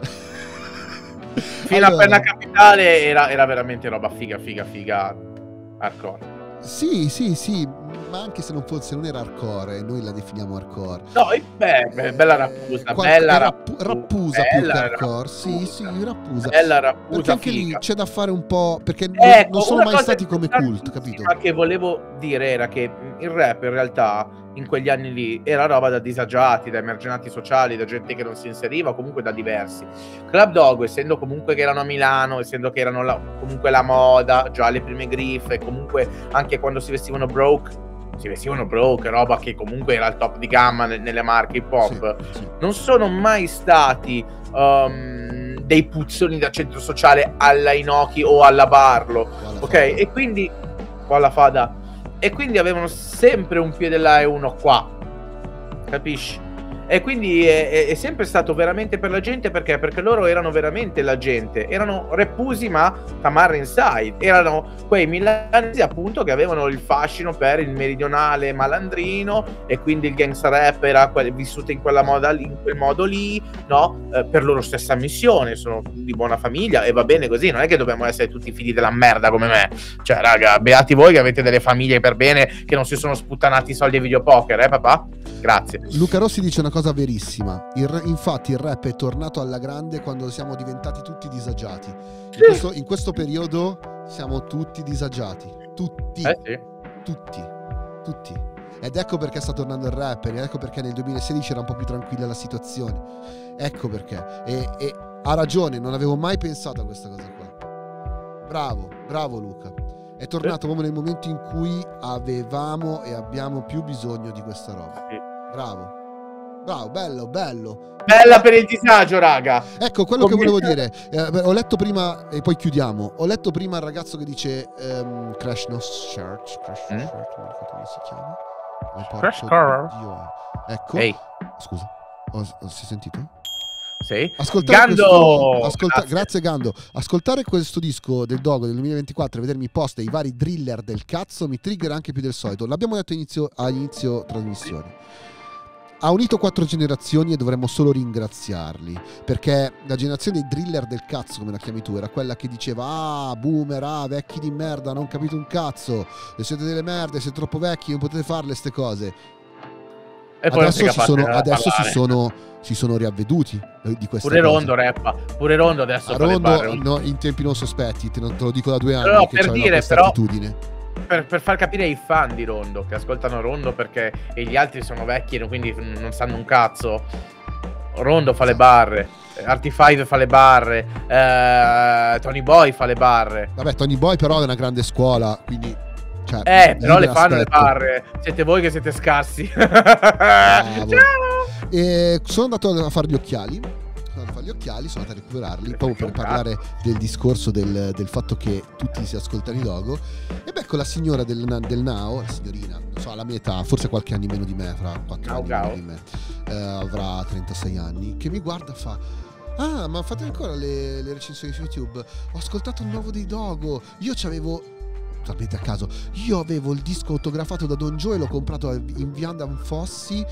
Fino a Penna Capitale era veramente roba figa hardcore. Sì, ma anche se non era hardcore, noi la definiamo hardcore. No, bella rappusa, rappusa più che hardcore. Sì, rappusa. Bella rappusa, perché anche lì c'è da fare un po', perché non sono mai stati come cult, capito? Ma che volevo dire era che il rap in realtà in quegli anni lì era roba da disagiati, da emarginati sociali, da gente che non si inseriva, comunque da diversi. Club Dogo, essendo comunque che erano a Milano, essendo che erano comunque la moda, già le prime griffe, comunque anche quando si vestivano broke, roba che comunque era il top di gamma nelle marche hip hop, sì. Non sono mai stati dei puzzoni da centro sociale alla Inoki o alla Barlo, ok? E quindi alla Fada. E quindi avevano sempre un piede là e uno qua, capisci? E quindi è sempre stato veramente per la gente, perché loro erano veramente la gente, erano repusi ma tamarra inside, erano quei milanesi appunto che avevano il fascino per il meridionale malandrino, e quindi il gangsta rap era vissuto in quel modo lì, no? Per loro stessa missione, sono di buona famiglia e va bene così, non è che dobbiamo essere tutti figli della merda come me, cioè raga, beati voi che avete delle famiglie per bene, che non si sono sputtanati i soldi ai videopoker, papà? Grazie. Luca Rossi dice una cosa verissima. Infatti il rap è tornato alla grande quando siamo diventati tutti disagiati. In questo periodo siamo tutti disagiati. Tutti. Sì. Tutti. Ed ecco perché sta tornando il rap. Ed ecco perché nel 2016 era un po' più tranquilla la situazione. Ecco perché. E ha ragione, non avevo mai pensato a questa cosa qua. Bravo Luca. È tornato proprio nel momento in cui avevamo e abbiamo più bisogno di questa roba. Bravo, bello. Bella per il disagio, raga. Ecco, quello che volevo dire. Ho letto prima, e poi chiudiamo. Ho letto prima il ragazzo che dice Crash No Shirt. Non ricordo come si chiama. Crash Car. Ecco. Ehi. Scusa, si è sentito? Sì. Grazie Gando. Ascoltare questo disco del Dogo del 2024 e vedermi post dei vari driller del cazzo mi trigger anche più del solito. L'abbiamo detto all'inizio trasmissione. Ha unito 4 generazioni e dovremmo solo ringraziarli, perché la generazione dei driller del cazzo, come la chiami tu, era quella che diceva boomer, vecchi di merda, non capite un cazzo, siete delle merde, siete troppo vecchi, non potete farle ste cose. E adesso si sono riavveduti di questa pure cosa. Pure Rondo adesso Rondo no, in tempi non sospetti, te lo dico da 2 anni, no, che c'è questa attitudine. Per far capire ai fan di Rondo che ascoltano Rondo, perché gli altri sono vecchi e quindi non sanno un cazzo. Rondo fa le barre, Arty5 fa le barre, Tony Boy fa le barre. Vabbè, Tony Boy però è una grande scuola, quindi però le fanno le barre. Siete voi che siete scarsi. Ciao. E sono andato a fare gli occhiali. Sono andato a recuperarli proprio per parlare del discorso del fatto che tutti si ascoltano i Dogo. E becco la signora del Now, la signorina, non so, alla mia età, forse qualche anno meno di me, fra 4 anni meno di me, avrà 36 anni, che mi guarda e fa: ma fate ancora le recensioni su YouTube? Ho ascoltato il nuovo dei Dogo. Io c'avevo totalmente a caso. Io avevo il disco autografato da Don Joe e l'ho comprato in via Fossi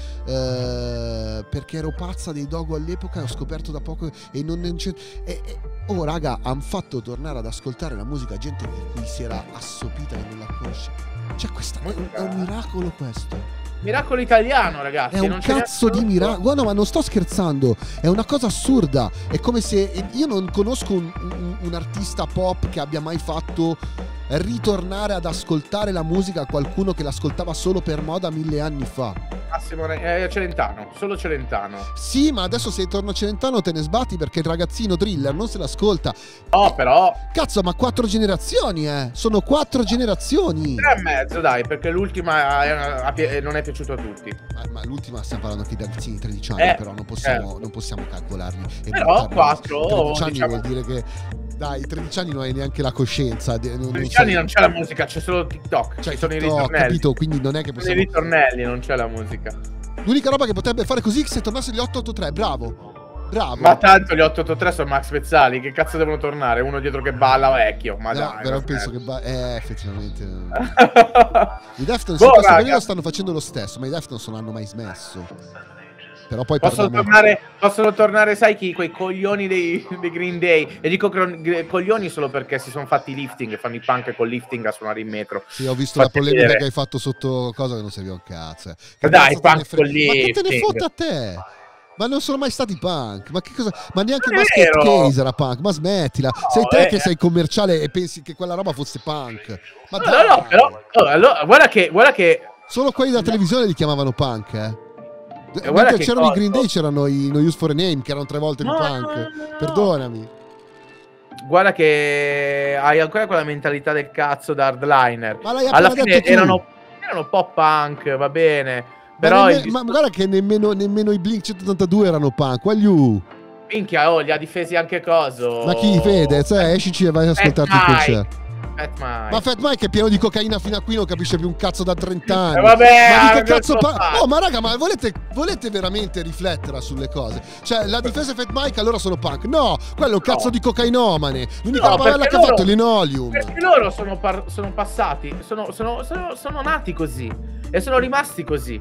perché ero pazza dei Dogo all'epoca, ho scoperto da poco e non c'è... Oh raga, hanno fatto tornare ad ascoltare la musica gente di cui si era assopita e non la conosce. Cioè questa è un miracolo questo. Miracolo italiano, ragazzi. È un cazzo di miracolo. Guarda, ma non sto scherzando. È una cosa assurda. È come se io non conosco un artista pop che abbia mai fatto ritornare ad ascoltare la musica a qualcuno che l'ascoltava solo per moda 1000 anni fa. Massimo Celentano, solo Celentano. Sì, ma adesso se torna Celentano te ne sbatti perché il ragazzino Thriller non se l'ascolta. No, però... Cazzo, ma 4 generazioni, Sono 4 generazioni. 3 e mezzo, dai, perché l'ultima non è piaciuta a tutti. Ma l'ultima stiamo parlando anche di ragazzini di 13 anni, però non possiamo calcolarli. Però 4... 13 anni vuol dire che... Dai, 13 anni non hai neanche la coscienza. 13 anni non c'è la musica, c'è solo TikTok. Cioè, ci sono TikTok, i ritornelli. Capito? Quindi non è che possiamo... I ritornelli, non c'è la musica. L'unica roba che potrebbe fare così è se tornasse gli 883. Bravo. Ma tanto gli 883 sono Max Pezzali. Che cazzo devono tornare? Uno dietro che balla vecchio. Ma no, dai. però penso che effettivamente. I Deftones in questo periodo stanno facendo lo stesso, ma i Deftones non hanno mai smesso. Però poi possono tornare, sai chi? Quei coglioni dei Green Day. E dico coglioni solo perché si sono fatti lifting e fanno i punk con lifting a suonare in metro. Sì, ho visto la polemica che hai fatto sotto cosa che non serviva un cazzo. Che dai, punk con lifting. Ma che te ne fotte a te? Ma non sono mai stati punk. Ma che cosa? Ma neanche Basket Case era punk. Ma smettila. No, sei te che sei commerciale e pensi che quella roba fosse punk. Ma no, però allora, guarda che solo quelli della televisione li chiamavano punk, Mentre c'erano i Green Day, c'erano i No Use for a Name che erano 3 volte più punk. Perdonami. Guarda che hai ancora quella mentalità del cazzo da hardliner. Ma l'hai alla fine detto tu. erano pop punk, va bene. Però ma guarda che nemmeno i Blink 182 erano punk. Minchia, li ha difesi anche coso. Ma chi Fede? Escici e vai ad ascoltarti il concerto. Ma Fat Mike è pieno di cocaina fino a qui, non capisce più un cazzo da 30 anni. Vabbè, ma di che cazzo ma raga, ma volete veramente riflettere sulle cose? Cioè, la difesa Fat Mike allora sono punk? No, quello è un cazzo di cocainomane. L'unica roba bella che ha fatto è Linoleum. Perché loro sono passati, sono nati così e sono rimasti così.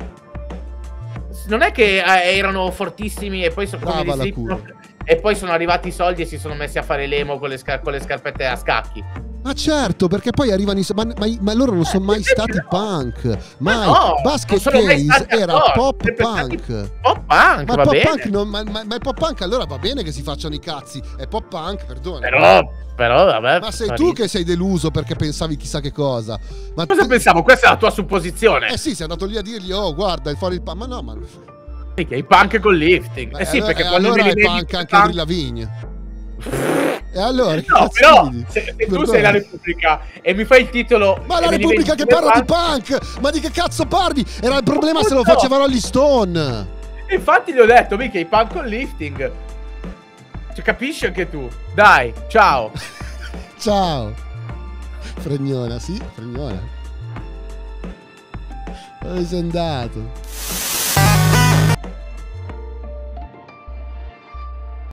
Non è che erano fortissimi e poi sono come di Slipknot, e poi sono arrivati i soldi e si sono messi a fare l'emo con le scarpette a scacchi. Ma certo, perché poi arrivano ma loro non sono mai stati punk. Mai. No, Basket Case era pop punk. Pop punk, ma va pop bene. Punk ma il pop punk allora va bene che si facciano i cazzi. È pop punk, perdona. Però vabbè. Ma sei tu che sei deluso perché pensavi chissà che cosa. Ma cosa pensavo? Questa è la tua supposizione. Sì, sei andato lì a dirgli "Oh, guarda, il fuori il punk". Ma no, ma i punk con lifting. Sì, perché quando allora è punk anche Avril Lavigne. E allora no, però se tu sei la Repubblica e mi fai il titolo, ma la Repubblica che parla di punk, ma di che cazzo parli? Era il problema se lo facevano agli Stone. Infatti gli ho detto, mica i punk con lifting. Cioè, capisci anche tu? Dai, ciao. Ciao Fregnona, sì, Fregnona. Dove sei andato?